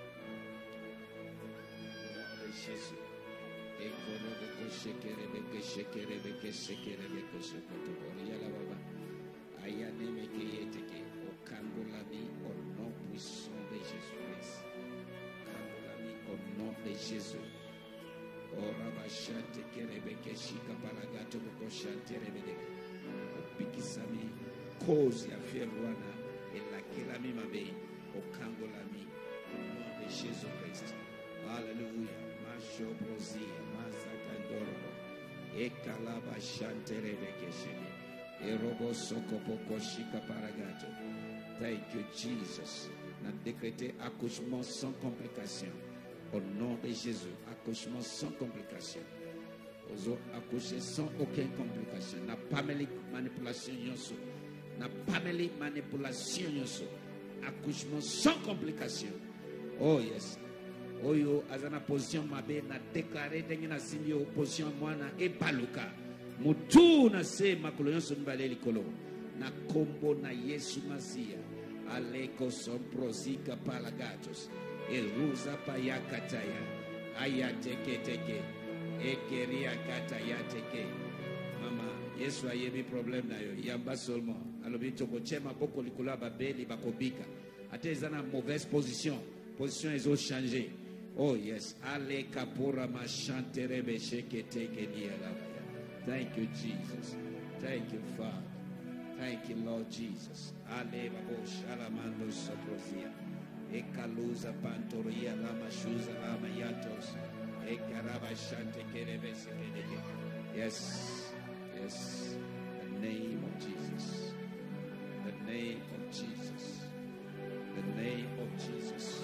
Oh Jesus. E kolobo koshekere beke shekere beke shekoto yala baba. Ayaneme keyeteke o kangolami au nom puissant de Jésus-Christ. Kangolami au nom de Jésus. Orabashante kerebeke shika paragato bokoshante rebede. Opikisami cause ya fierwana et la kilami mabe okangolami. Au nom de Jésus-Christ. Alléluia. Masho brosi, masakandoro. Ekalabashante rebeke shike. Erobo sokopoko shika paragato. Thank you, Jesus. N'a décrété accouchement sans complication. Au nom de Jésus, accouchement sans complication. Ozo accoucher sans aucune complication. N'a pas mêlé manipulation yoso. N'a pas mêlé manipulation yoso. Accouchement sans complication. Oh yes. Oyo azana position mabe na déclaré dengi na simbio position mwana e baluka. Mutu na se makolo yoso mbale likolo. Na kombo na Yesu Masia. Aleko somprosika palagatos. Eruza payakataya. Ayateke teke. Ekeria kataya teke. Mama, Yesu ayebi problème na yo. Yamba seulement. Alobi toko chema boko likula babeli bakobika. Ate zana mauvaise position. Position ezo changé. Oh yes. Aleka pura machantere besheke teke nielabaya. Thank you, Jesus. Thank you, Father. Thank you, Lord Jesus. Ale babo shalamando soprozia. Ekaluza pantoria lama shuza lama yatos. Ekaraba shante kerebese kedege. Yes. Yes. The name of Jesus. The name of Jesus. The name of Jesus.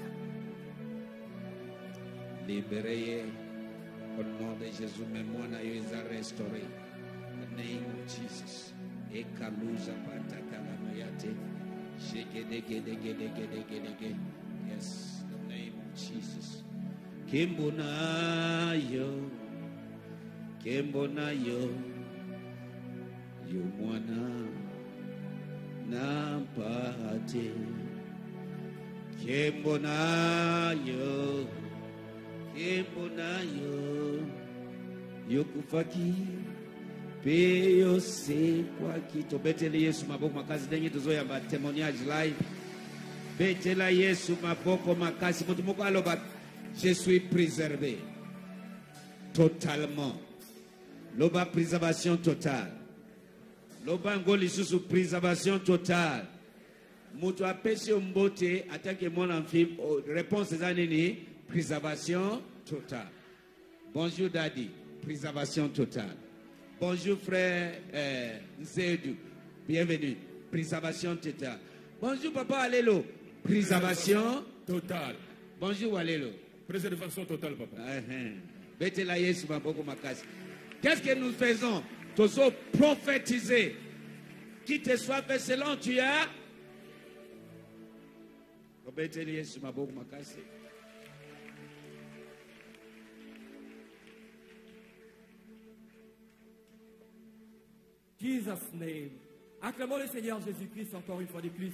Libéré au nom de Jésus. Mais moi, je vais restaurer. The name of Jesus. Ekaluza patakalamayate. Shake. Yes, the name of Jesus. Kimbonayo. Yumwana Nampate. Kimbonayo. Yokufaki. Peyo se kwa kito betele Yesu maboko makazi dengi tuzoya ba témoignage live betela Yesu maboko makazi mutu moko aloba je suis préservé totalement loba préservation totale loba ngoli susu préservation totale mutu apesi mbote atake mon enfant réponse za nini préservation totale. Bonjour daddy, préservation totale. Bonjour frère Nzedou, bienvenue. Préservation totale. Bonjour papa Alelo, préservation totale. Bonjour Alelo. Préservation totale papa. Qu'est-ce que nous faisons? Toujours prophétiser. Qui te soit fait selon tu as. Jesus' name. Acclamons le Seigneur Jésus-Christ encore une fois de plus.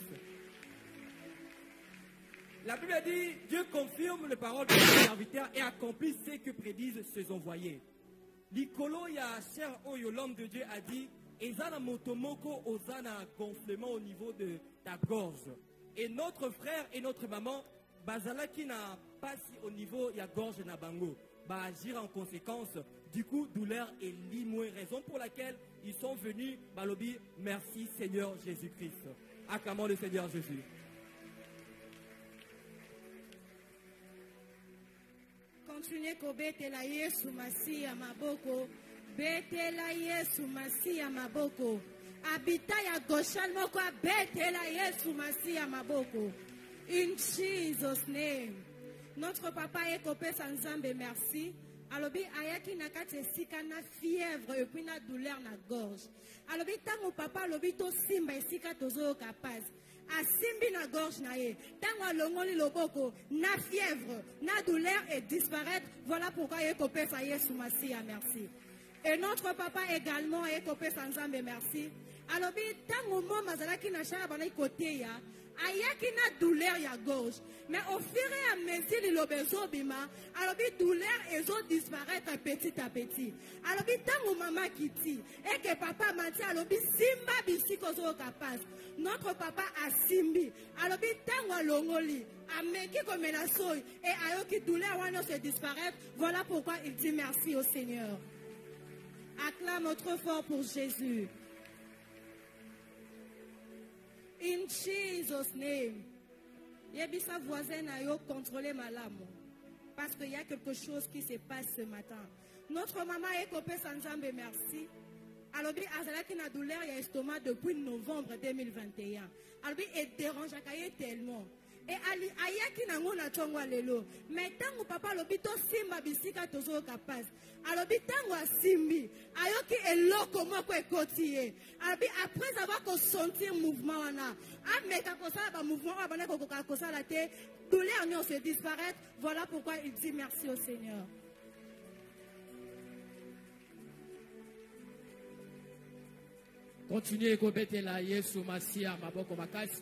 La Bible dit, Dieu confirme les paroles de ses serviteurs et accomplit ce que prédisent ses envoyés. Likolo ya cher oyo l'homme de Dieu a dit, ezana motomoko ozana gonflement au niveau de ta gorge. Et notre frère et notre maman, bazala qui n'a pas si au niveau ya gorge na bango, va agir en conséquence. Du coup, douleur et limoué, raison pour laquelle ils sont venus, balobi, merci Seigneur Jésus-Christ. Acclamons le Seigneur Jésus. Continuez ko betela Yesu Masia maboko, betela Yesu Masia maboko. Habita ya Goshen moko betela Yesu Masia maboko. In Jesus' name. Notre papa est copé sans Nzambe, merci. Alobi ayaki na kati esika na fièvre et puis na douleur na gorge. Alobi tango papa alobi to simba esika tozo kapaz. Asimbi na gorge na ye. Tango alongoli loboko na fièvre, na douleur et disparaître. Voilà pourquoi il est copé sa Yesu Masia, merci. Et notre papa également est copé sans Nzambe, merci. Alobi tango mo mazalaki na shara bana côté ya. ayaki na douleur ya gauche. Mais au fur et à mesure il obezo bima, alors bi douleur ezo disparaître petit à petit. Alors bi tango maman kiti et que papa mati alors bi simba bisiko zo capable. Notre papa a simbi. Alors bi tango alongoli, ameki comme la soy et ayoki douleur wana se disparaître. Voilà pourquoi il dit merci au Seigneur. Acclame trop fort pour Jésus. In Jesus' name. Yebisa voisin a yo contrôlé ma lame. Parce qu'il y a quelque chose qui se passe ce matin. Notre maman est copée sans jambe, merci. Alors, Azala qui a douleur et estomac depuis novembre 2021. Alors, elle dérange tellement. Et ayaki nango na tongo lelo. Mais tango papa lobito simba bisika tozo kapaz. Alors bitango simbi. Ayoki eloko moko ekotie. Alors après avoir consenti mouvement wana. Ameka kosala ba mouvement abana kokoka kosala te. Douleur non se disparaître. Voilà pourquoi il dit merci au Seigneur. Continuez kobete la Yesu Masia maboko makasi.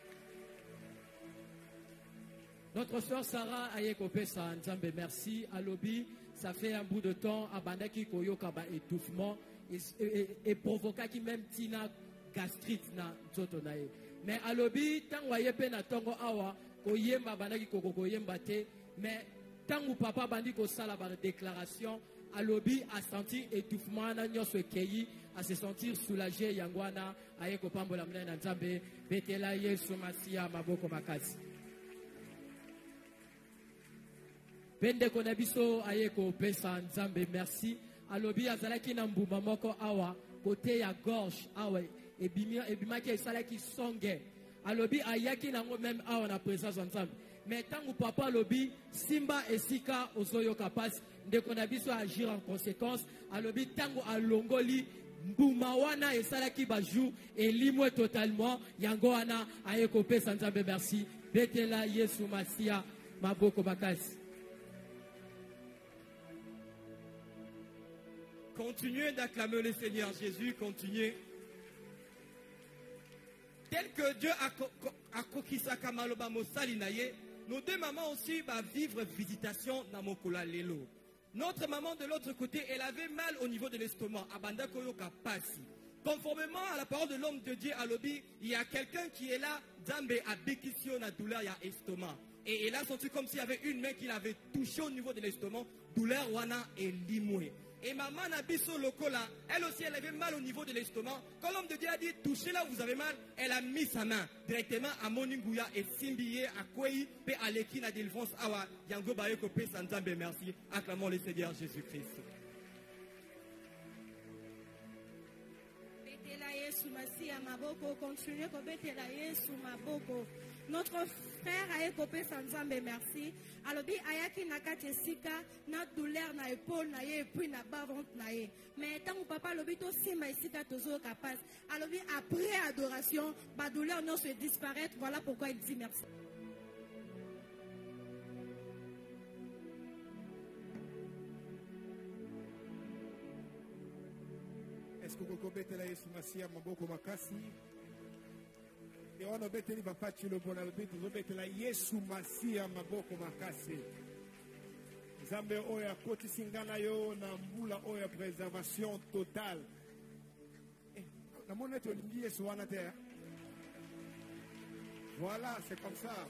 Notre soeur Sarah Ayekopé Sanzambe, merci. À Lobi, ça fait un bout de temps, Abandaki Koyoka étouffement et provoqua qui même tina gastrite na Zotonae. Mais à Lobi, tant que na tongo awa, Koyemba Bandaki Koko Koyemba te, mais tant que papa bandi ko sala ba déclaration, à Lobi a senti étouffement na nyoso keyi, à se sentir soulagé yangwana Ayekopambola mna Nzambe, betela Yesu Masia maboko makasi. Pende konabiso ayeko pesa Nzambe merci. Alobi azalaki na mbuma moko awa côté ya gorge awa ebimaki esalaki songe. Alobi ayaki nango même awa na présence Nzambe. Mais tangu papa alobi simba esika ozoyo kapasi ndeko na biso agir en conséquence. Alobi tangu alongoli mbuma wana esalaki bajou elimwe totalement yango wana ayeko pesa Nzambe merci. Betela Yesu Masia maboko makasi. Continuez d'acclamer le Seigneur Jésus, continuez. Tel que Dieu a kokisa kamaloba mosali naye, nos deux mamans aussi va vivre visitation dans Mokola Lelo. Notre maman de l'autre côté, elle avait mal au niveau de l'estomac, abanda koyoka pasi. Conformément à la parole de l'homme de Dieu à Lobi, il y a quelqu'un qui est là, Zambé a békisio na douleur ya estomac. Et elle a senti comme s'il y avait une main qui l'avait touché au niveau de l'estomac, douleur wana et limoué. Et maman Nabiso Lokola, elle aussi, elle avait mal au niveau de l'estomac. Quand l'homme de Dieu a dit, touchez là où vous avez mal, elle a mis sa main directement à Moningouya et Simbiye, à Kwei, et à l'équine à délivrance. Awa, Yango Bayeko, Pe Sanzambe, merci. Acclamons le Seigneur Jésus-Christ. Notre frère a écopé Sanzambe, merci. Alors, ayaki nakati sika, na douleur na épaule na ye, puis na bas ventre na ye. Mais tant que papa lobito sima sika tozo capaz. Alors, après adoration, ba douleur non se disparaître. Voilà pourquoi il dit merci. Est-ce que vous connaissez la Yesu Masia maboko makasi? Et on a bêté va pas tuer le bon albit, vous avez la Yesu Masia maboko makasi. Zambe oya koti singana yo na mbula oya préservation totale. La monnaie de l'Indie est sur la terre. Voilà, c'est comme ça.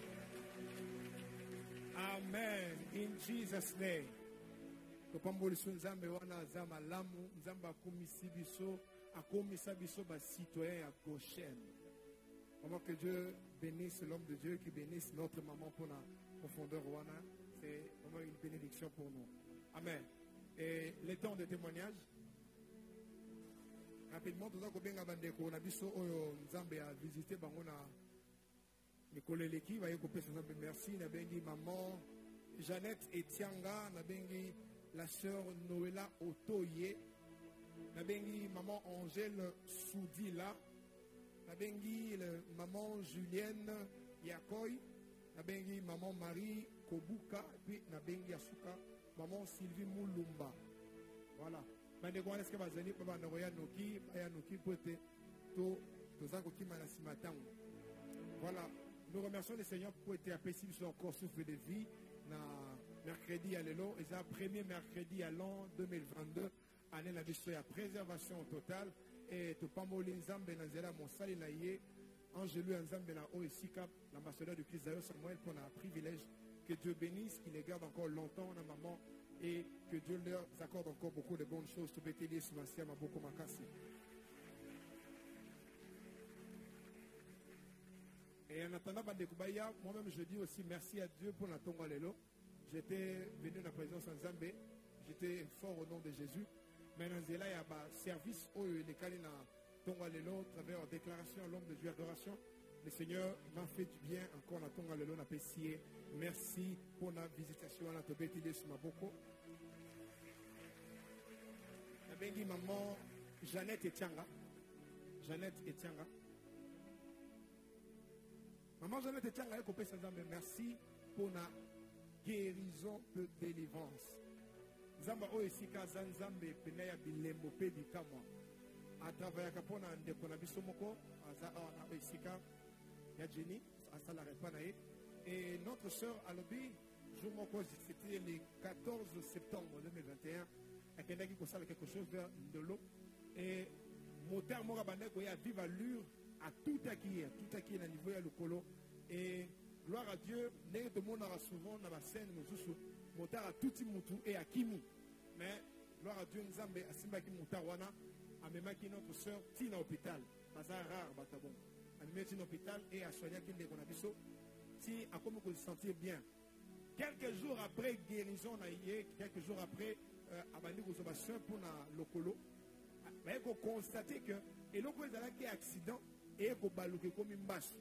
Amen. In Jesus' name. Kopamboliso nzambe wana zama lamu nzamba komisi biso akomisa biso ba citoyen ya Goshen. Vraiment que Dieu bénisse l'homme de Dieu, qui bénisse notre maman pour la profondeur wana, c'est vraiment une bénédiction pour nous. Amen. Et les temps de témoignage. Rapidement, tout ça que benga bandeko na biso oyo nzambe a visité bango na mikoleleki va yekopesa nzambe merci na bengi maman Jeannette Etianga na bengi la sœur Noëlla Otoye, la bengi maman Angèle Soudila, la bengi maman Julienne Yakoy, la bengi maman Marie Kobuka, puis la bengi Asuka, maman Sylvie Moulumba. Voilà. Bandeko wana eske bazali pa bana roya noki aya noki pote to tozako ki mana simatango. Voilà. Nous remercions le Seigneur pour être apprécié sur encore souffle de vie. Mercredi à l'élo, et c'est le premier mercredi à l'an 2022. Année la mission à préservation totale. Et tout pas molin Nzambe na nzela mosali na ye. Angelu Nzambe na Oesika, l'ambassadeur de Christ d'ailleurs Samuel pour un privilège. Que Dieu bénisse, qu'il les garde encore longtemps na maman et que Dieu leur accorde encore beaucoup de bonnes choses. Tout bételier sur Massia Maboko Makasi. Et en attendant Bandekubaya, moi-même je dis aussi merci à Dieu pour la Tonga Lelo. J'étais venu dans la présence en Zambé. J'étais fort au nom de Jésus. Maintenant, il y a un service où il est calé dans Tonga Lelo, à travers la déclaration, l'homme de Dieu, adoration. Le Seigneur m'a fait du bien encore dans Tonga Lelo, apprécié. Merci pour la visitation à la Tobétile sur Maboko. La bengi maman Jeannette Etianga. Jeannette Etianga. Maman Jeannette Etianga, merci pour la guérison de délivrance. Zamba oesika zanzambe penaya bilembo pe bikamwa. A travers kapona ndeko na biso moko aza na oesika ya Jenny asala repanae et notre sœur Alobi jour moko c'était le 14 septembre 2021 akendaki ko sala quelque chose vers Ndolo et moteur moko bandeko ya vive allure à tout acquis na niveau ya lokolo et gloire à Dieu, nous demandons souvent dans la scène, nous motar à tout mutu et à Kimi. Mais gloire à Dieu, nous avons à Simbaki Moutawana, à Memaki notre soeur, Tina hôpital. C'est rare, Batabon. À Tina hôpital et à soigner qui qu'on a vu ça. Si à comment vous vous sentiez bien. Quelques jours après guérison, quelques jours après, à Bandi consommation pour le locolo, il faut constater que et l'autre est un accident et il faut balouer comme une bâche.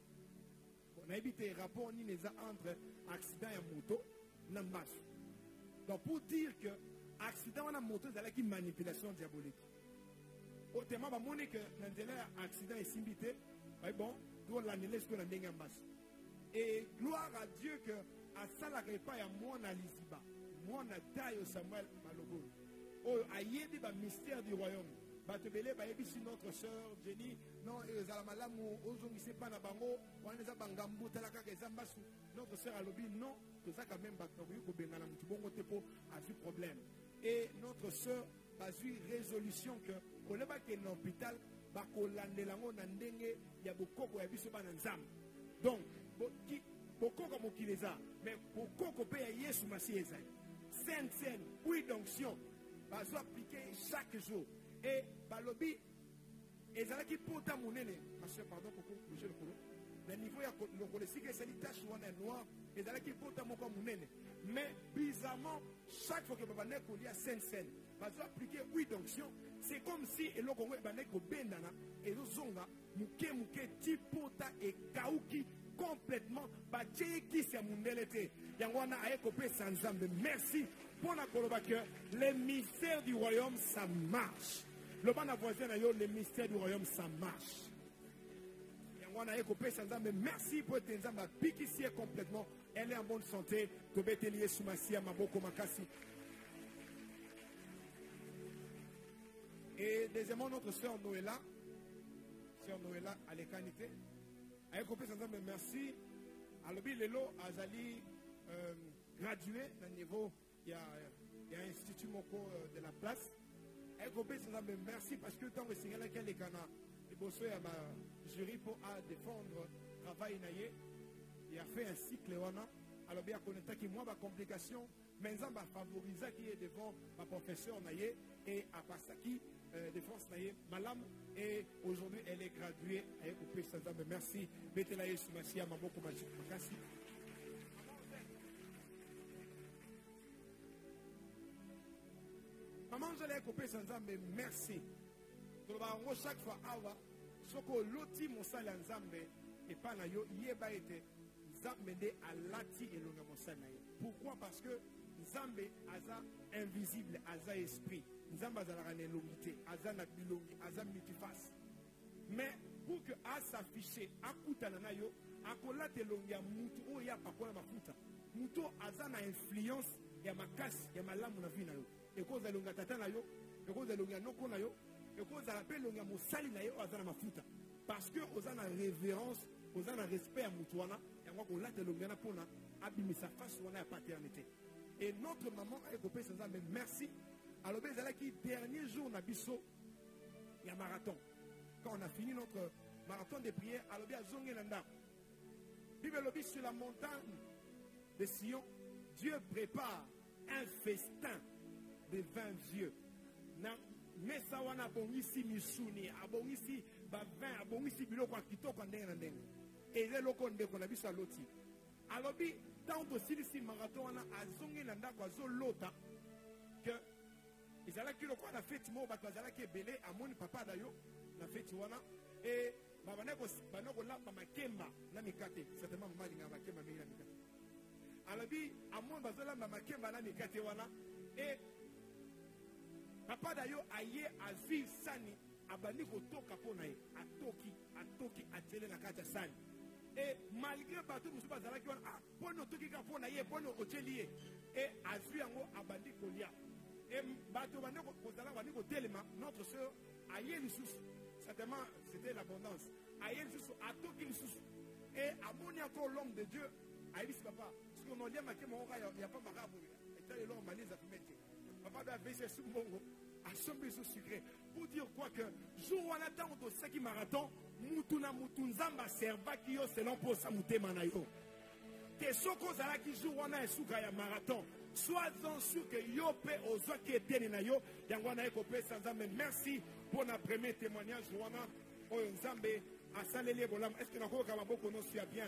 On a évité rapport entre accident et moto et marche. Donc pour dire que accident et moto c'est une manipulation diabolique. Autrement, on a dit que l'accident est simbité, mais bon, nous l'annulons ce qu'on a dit en marche. Et gloire à Dieu que à ça la pas à moi na Liziba, moi na Tayo Samuel Malogo. Oh, aïe dit le mystère du royaume. Batebele bayebi notre sœur Jenny non ezalamalamo ozongise pa na bango waneza bangambu talaka kezambasu notre sœur alobi non to ça quand même baktoyo ko bengana mutu bongo tepo a vu problème et notre sœur a eu résolution que koleba ke na hôpital bakolandela ngo na ndenge ya bokoko ya biso bana nzambe donc bokoko mokileza mais bokoko pe ya Yesu Masihi ezali sainte oui d'onction bazo appliquer chaque jour. Et balobi ezalaki pota monene monsieur pardon pour bouger le colo le niveau ya le colessique c'est une tache noire ezalaki pota moko monene mais bizarrement chaque fois que babane ko lia scène bazo appliquer oui d'onction c'est comme si eloko ngo babane ko bendana ezozonga muke ti pota et kauki complètement batie qui c'est mundele te yango wana ayeko pe sanzambe merci pour la koloba que le mystère du royaume ça marche. Le ban à voisin, le mystère du royaume, ça marche. Merci pour être ensemble. Ici complètement. Elle est en bonne santé. Tobetelier Soumassia, Maboko Makasi. Et deuxièmement, notre sœur Noëlla. Sœur Noëlla à l'écanité. Elle est ensemble. Merci. Alors, Lelo Azali gradué dans le niveau. Il y a un institut Moko de la place. Merci parce que tant que c'est là qu'elle est cana, il bosse à ma jury pour défendre le travail naïe. Il a fait un cycle alors bien qu'on est qui moi ma complication, mais ça va favoriser qui est devant ma professeure naïe et à part ça qui défense naïe malam et aujourd'hui elle est graduée avec au pays merci. Betelaye Soumassia Maboko Makasi. Maman, je l'ai coupé sans Zambé, merci. Chaque fois, ce que l'autre monsal en Zambé et pas na yo, yeba été Zambé à lati et l'onga monsal na yo. Pourquoi? Parce que Zambé aza invisible, aza esprit. Zambé aza la longité, aza na bilongi, aza multiface. Mais pour que a s'afficher, a koutana na yo, a kolate longi ya mutu, o ya pakola mafuta. Mutu aza na influence ya makasi, ya malamu na vie na yo. Et cause de l'onga tata na yo, et cause de l'onga noko na yo, et cause de l'appel l'onga mosali na yo azana mafuta. Parce que ozana révérence Vous avez un respect à Moutouana. Et moi, on l'a de l'Ongana pour abimisa face à la paternité. Et notre maman a écopé sans ça, mais merci. Alors, ben, qui dernier jour, on a biso, il y a marathon. Quand on a fini notre marathon de prière, alors bien, Zongelanda. Bible lobby sur la montagne de Sion, Dieu prépare un festin de 20 vieux. Mais ça, on a bon ici, Missouni, a bon ici, Bavin, a bon ici, Biloko, Kitoko, Ndeng. Et les locaux qu'on a vu sur l'autre. Alors, tant que si marathon, on a Zongelanda, quoi, Zolota, que. Ils allaient qui le quoi, la fête, moi, ils allaient qui est belé, à mon papa d'ailleurs, la fête, voilà. Et, Babaneko, là, Mamakemba, la Mikate, certainement, Malinga, Makemba, la Mikate. Alors, à mon bazola, Mamakemba, la Mikate, voilà. Et, papa d'ailleurs, aïe, à vivre Sani, à Baniko, Toka, Ponaï, à Toki, à Télé, la Kata Sani. Et, malgré Batou, Moussou Bazala, qui a, Pono, Toki, Ponaï, Pono, Otelier, et, à Zuyango, à Bandiko, Lia. Et notre soeur, certainement c'était l'abondance. Et à mon encore l'homme de Dieu, a dit papa, si on a dit qu'il n'y a pas de marabout, et l'homme m'a dit papa doit baisser sous mon mot, à son besoin sucré. Pour dire quoi que, jour où on attend au seki marathon, Moutuna Moutunzamba serva qui yo selon pour sa mouté manayo. Que ce qu'on a qui joue on a un soukaya marathon. Sois-en sûr que yo pe ozo qui était na yo yangwana ekopé sans âme. Merci pour notre premier témoignage wana oyo nzambe asaleli bolam. Est-ce que nako ka maboko no suya bien?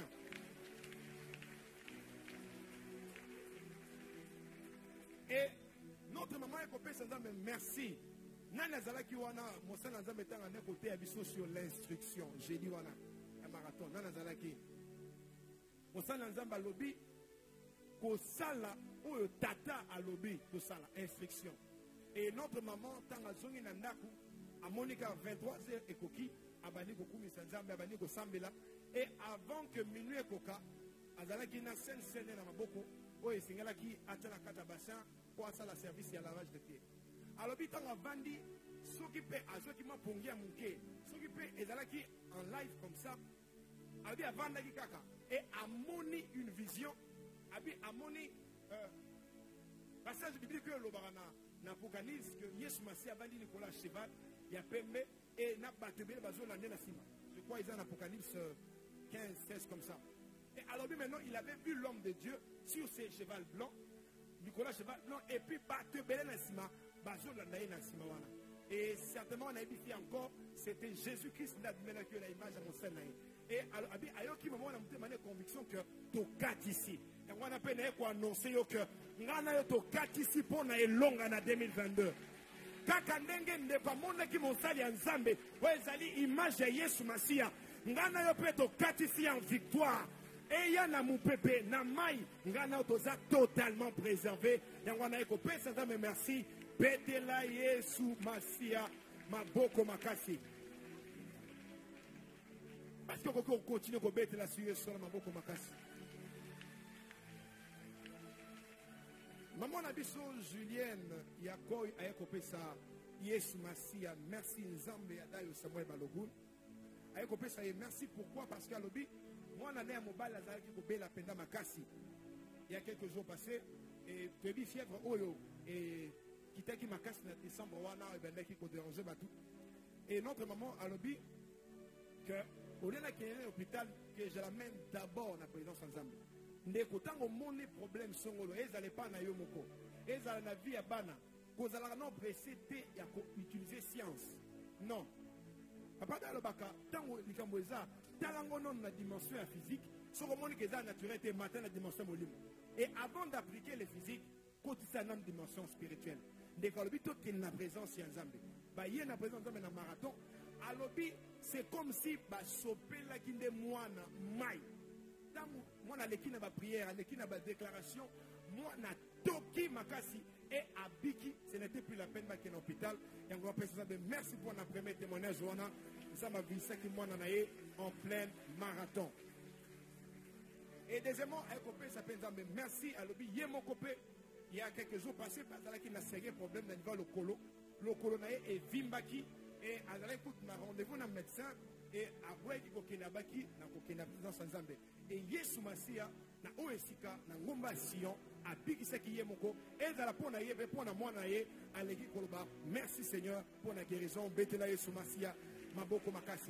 Et notre maman ekopé sans âme, merci. Nana zalaki wana mosala nzambe tanga ne côté abiso sur l'instruction. J'ai dit wana un marathon nana zalaki mosala nzambe lobi ko sala oyo tata a lobby pour ça, instruction. Et notre maman, tant à zongi nandaku, à Monica 23h et Koki, à Baniko Koumi Sanzambe, à Baniko Sambela, et avant que minuit Koka, à Zalaki na scène na maboko, oye Singalaki, Atana Katabassin, pour ça la service et à lavage de pied. Alors, tant à Bandi, ceux qui paient à ceux qui m'ont pongi à Mouké, ceux qui paient et Zalaki en live comme ça, à Vandaki Kaka, et à Moni une vision, à Moni. Passage biblique que l'Apocalypse que Yesu Massi a vendu Nicolas cheval, il y a Pembe et n'a pas tebé bazo l'année la cima. Je crois qu'ils ont l'Apocalypse 15, 16 comme ça. Et alors maintenant il avait vu l'homme de Dieu sur ses chevals blancs, Nicolas cheval blanc et puis pas tebé la cima, bazo l'année la cima wana. Et certainement on a édifié encore, c'était Jésus-Christ n'a pas que la image à mon sein. Et alors ayo qui moment on a une conviction que tokat ici. Et on a peine à annoncer que ngana yo to katisi pona elonga na 2022. Kaka ndenge nde pa mona ki monsali ya Nzambe, wezali image ya Yesu Masia. Ngana yo pe to katisi en victoire. Et ya na mupepe na mai, ngana yo to za totalement préservé. Yangwana eko pesa Nzambe merci. Betela Yesu Masia maboko makasi. Parce que on continue ko betela sur Yesu maboko makasi. Maman Nabiso Julienne Yakoy a écopé ça. Yesu Masia, merci Nzambe Adayo Samuel Balogun. A écopé ça et merci pourquoi? Parce qu'à l'obi, moi on a né à Mobile Lazare qui coupé la penda Makasi. Il y a quelques jours passés, et tu as fièvre Oyo et qui t'a qui Makasi en décembre, wana et ben qui peut déranger Batou. Et notre maman à l'obi, que au lieu d'aller à l'hôpital, que je l'amène d'abord à la présidence Nzambe. Ndeko tango moni problème songolo ezale pa na yo moko ezala na vie ya bana kozala non pressé te ya ko utiliser science non papa da lobaka tango likambo eza talango non na dimension ya physique soko moni ke za naturel te matin na dimension molimo et avant d'appliquer les physiques kotisa na dimension spirituelle ndeko lobi to ke na présence ya Nzambe ba ye na présence Nzambe na marathon alobi c'est comme si ba sopela kinde mwana mai. Moi, na l'équipe na prière, l'équipe na déclaration, moi na toki makasi et à Biki, ce n'était plus la peine d'aller à l'hôpital. Et on va préciser merci pour notre premier témoignage. Ça m'a vu 5 mois en plein marathon. Et deuxièmement, un copain s'appelle Nzambe. Merci à l'obi. Mon copain, il y a quelques jours passés, parce qu'il a un sérieux problème dans le colo. Le colo est Vimbaki. et azala écoute na rendez-vous na médecin et après qui kokena baki na kokena présence nzambe et Yesu Masia na oesika na ngomba Sion abikisa ki yemoko ezala pona yebe pona mwana ye aleki koloba merci Seigneur pour la guérison betela Yesu Masia maboko makasi.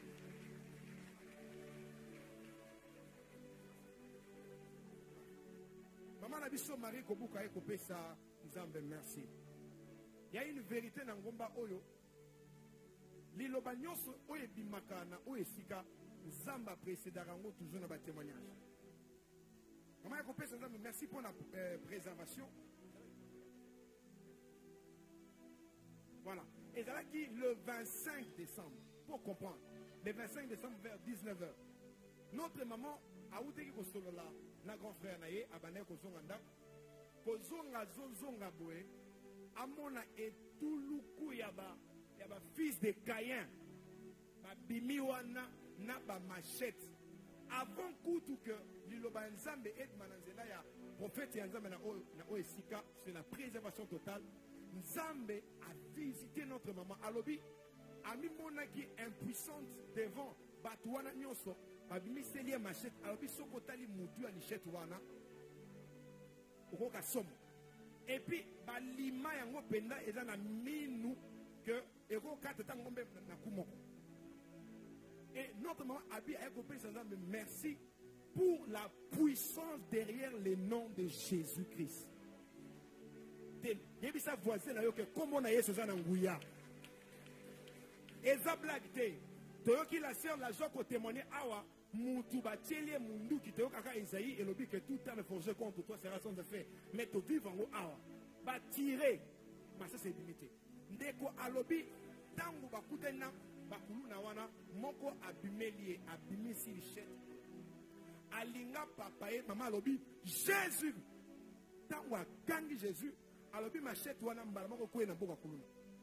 Maman na biso Marie kobuka e kopesa nzambe merci. Il y a une vérité na ngomba oyo liloba nyonso oyo ebimaka na oyo esika nzambe aprécédaka yango toujours na batémoignage. Maman ekopesa nzambe merci pour la préservation. Voilà. Et là qui le 25 décembre, pour comprendre, le 25 décembre vers 19h, notre maman a outé ko solo la na grand frère na ye abane ko zonga nda ko zonga boé amona etuluku ya ba fils de Caïn ba bimi wana na ba machette avant kutu que liloba nzambe et mananzela ya prophète nzambe na oesika c'est la préservation totale. Nzambe a visité notre maman alobi ami monaki impuissante devant batouana nyonso babimi selie machette alobi sokotali mutu anichette wana okoka somo et puis balima yango penda eza na minu que ekoka tata ngombe na kumoko et notre maman abi a compris Nzambe merci pour la puissance derrière le nom de Jésus-Christ. Yebi sa voisin na yo que comment na Yesu za na nguya eza blague te toyoki la sœur la joie ko témoigner awa mutu batielie mundu ki toyoka ka Isaïe elobi que tout arme forgé contre toi sera sans effet mais to vivre ngo awa ba tirer mais ça c'est limité ndeko alobi tangu bakutena bakulu na wana moko abimelie abimisi richette alinga papa et maman alobi Jésus tangu akangi Jésus alobi machette wana mbala moko kwena boka kuluna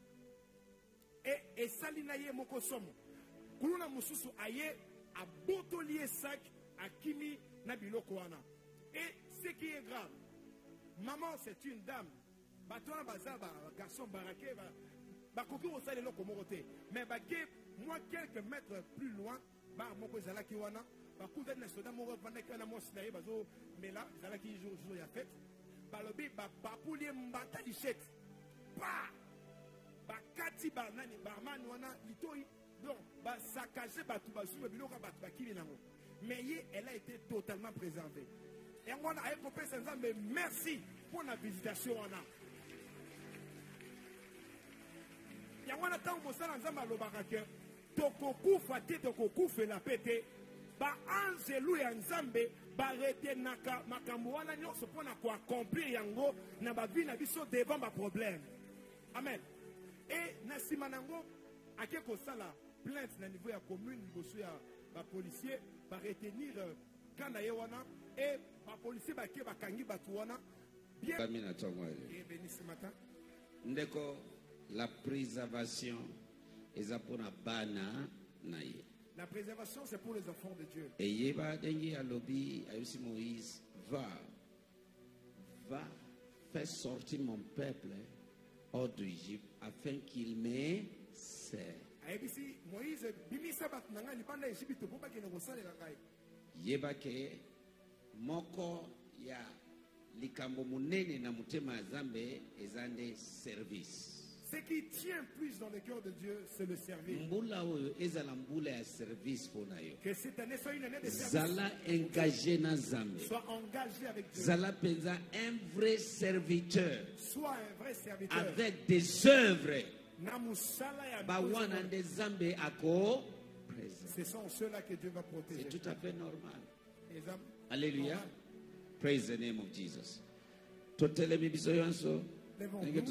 et salina ye moko somo kuluna mususu aye abotoli sac akimi na biloko wana et ce qui est grave maman c'est une dame batona bazaba garçon baraké bakoki osala eloko moko te mais bake moi quelques mètres plus loin ba moko ezalaki wana bakutani na soda moko vandaki wana mosi na ye bazomela ezalaki jour ya fête balobi bapapuli mbata lichette pa bakati banani barmani wana litoi donc basakaje bato basuba biloko bato bakili nango mais ye elle a été totalement préservée et on a kopesa nzambe merci pour la visitation wana yango na tango mosala nzambe alobaka ke tokokufa te tokokufela pe te baanzelu ya nzambe baretenaka makambo wana nyonso mpona koaccomplir yango na bavi na biso devant baproblème amen et na nsima nango ake kosala plainte na niveau ya commune liboso ya bapolicier baretenir ka na ye wana et bapolicier bake bakangi bato wana bien béni ce matin ndeko la préservation est pour la bana naïe. La préservation c'est pour les enfants de Dieu. Et yeba dengi alobi ayusi Moïse va faire sortir mon peuple hors d'Égypte afin qu'il me serve. Ayebisi Moïse bimisa bat nanga libanda Égypte pour pas que ne kosalela kai. Yeba ke moko ya likambo munene na mutema zambe ezande service. Ce qui tient plus dans le cœur de Dieu, c'est le service. Que cette année soit une année de service. Sois engagé avec Dieu. Un vrai serviteur. Sois un vrai serviteur. Avec des œuvres. Ce sont ceux-là que Dieu va protéger. C'est tout à fait normal. Alléluia. Praise the name of Jesus. Je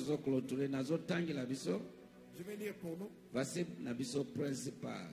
vais lire pour nous. Verset principal.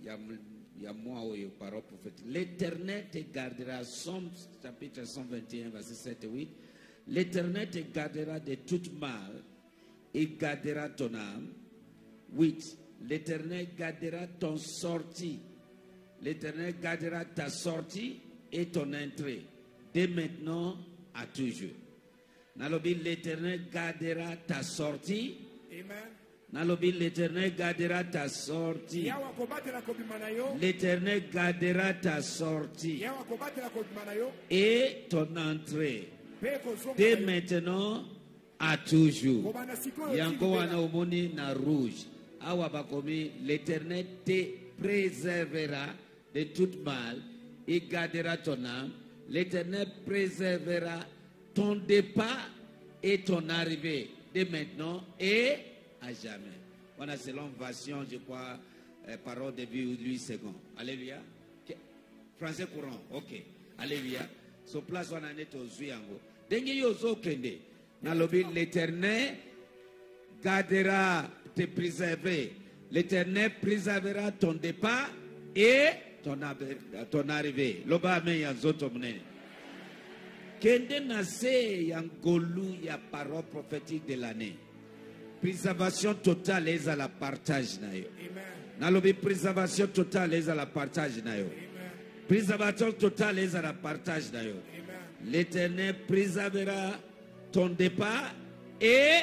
L'Éternel te gardera. Somme chapitre 121, verset 7 et 8. L'Éternel te gardera de toute mal et gardera ton âme. 8. L'Éternel gardera ton sortie. L'Éternel gardera ta sortie et ton entrée. Dès maintenant à toujours. Nalobi, l'Éternel gardera ta sortie. Amen. L'Éternel gardera ta sortie. L'Éternel gardera ta sortie et ton entrée. Dès maintenant à toujours. Yango wana omoni na rouge. Awa bakomi l'Éternel te préservera de tout mal et gardera ton âme. L'Éternel préservera ton départ et ton arrivée dès maintenant et à jamais. Voilà, selon version, je crois, parole début 8 secondes. Alléluia. Français courant, ok. Alléluia. So place on a net aux zuyango. Dengue yozo kende. Nalobi l'Éternel gardera te préserver. L'Éternel préservera ton départ et ton arrivée. Loba me yanzoto mne. Kende nase yangolu ya parole prophétique de l'année. Préservation totale est à la partage na yo. Nalobi préservation totale est à la partage na yo. Préservation totale est à la partage na yo. L'Éternel préservera ton départ et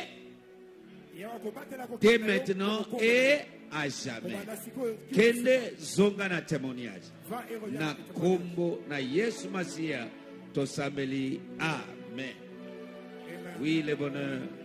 dès maintenant et à jamais. Kende zonga na témoignage. Na kombo na Yesu Masia tosambeli. Amen. Oui, le bonheur.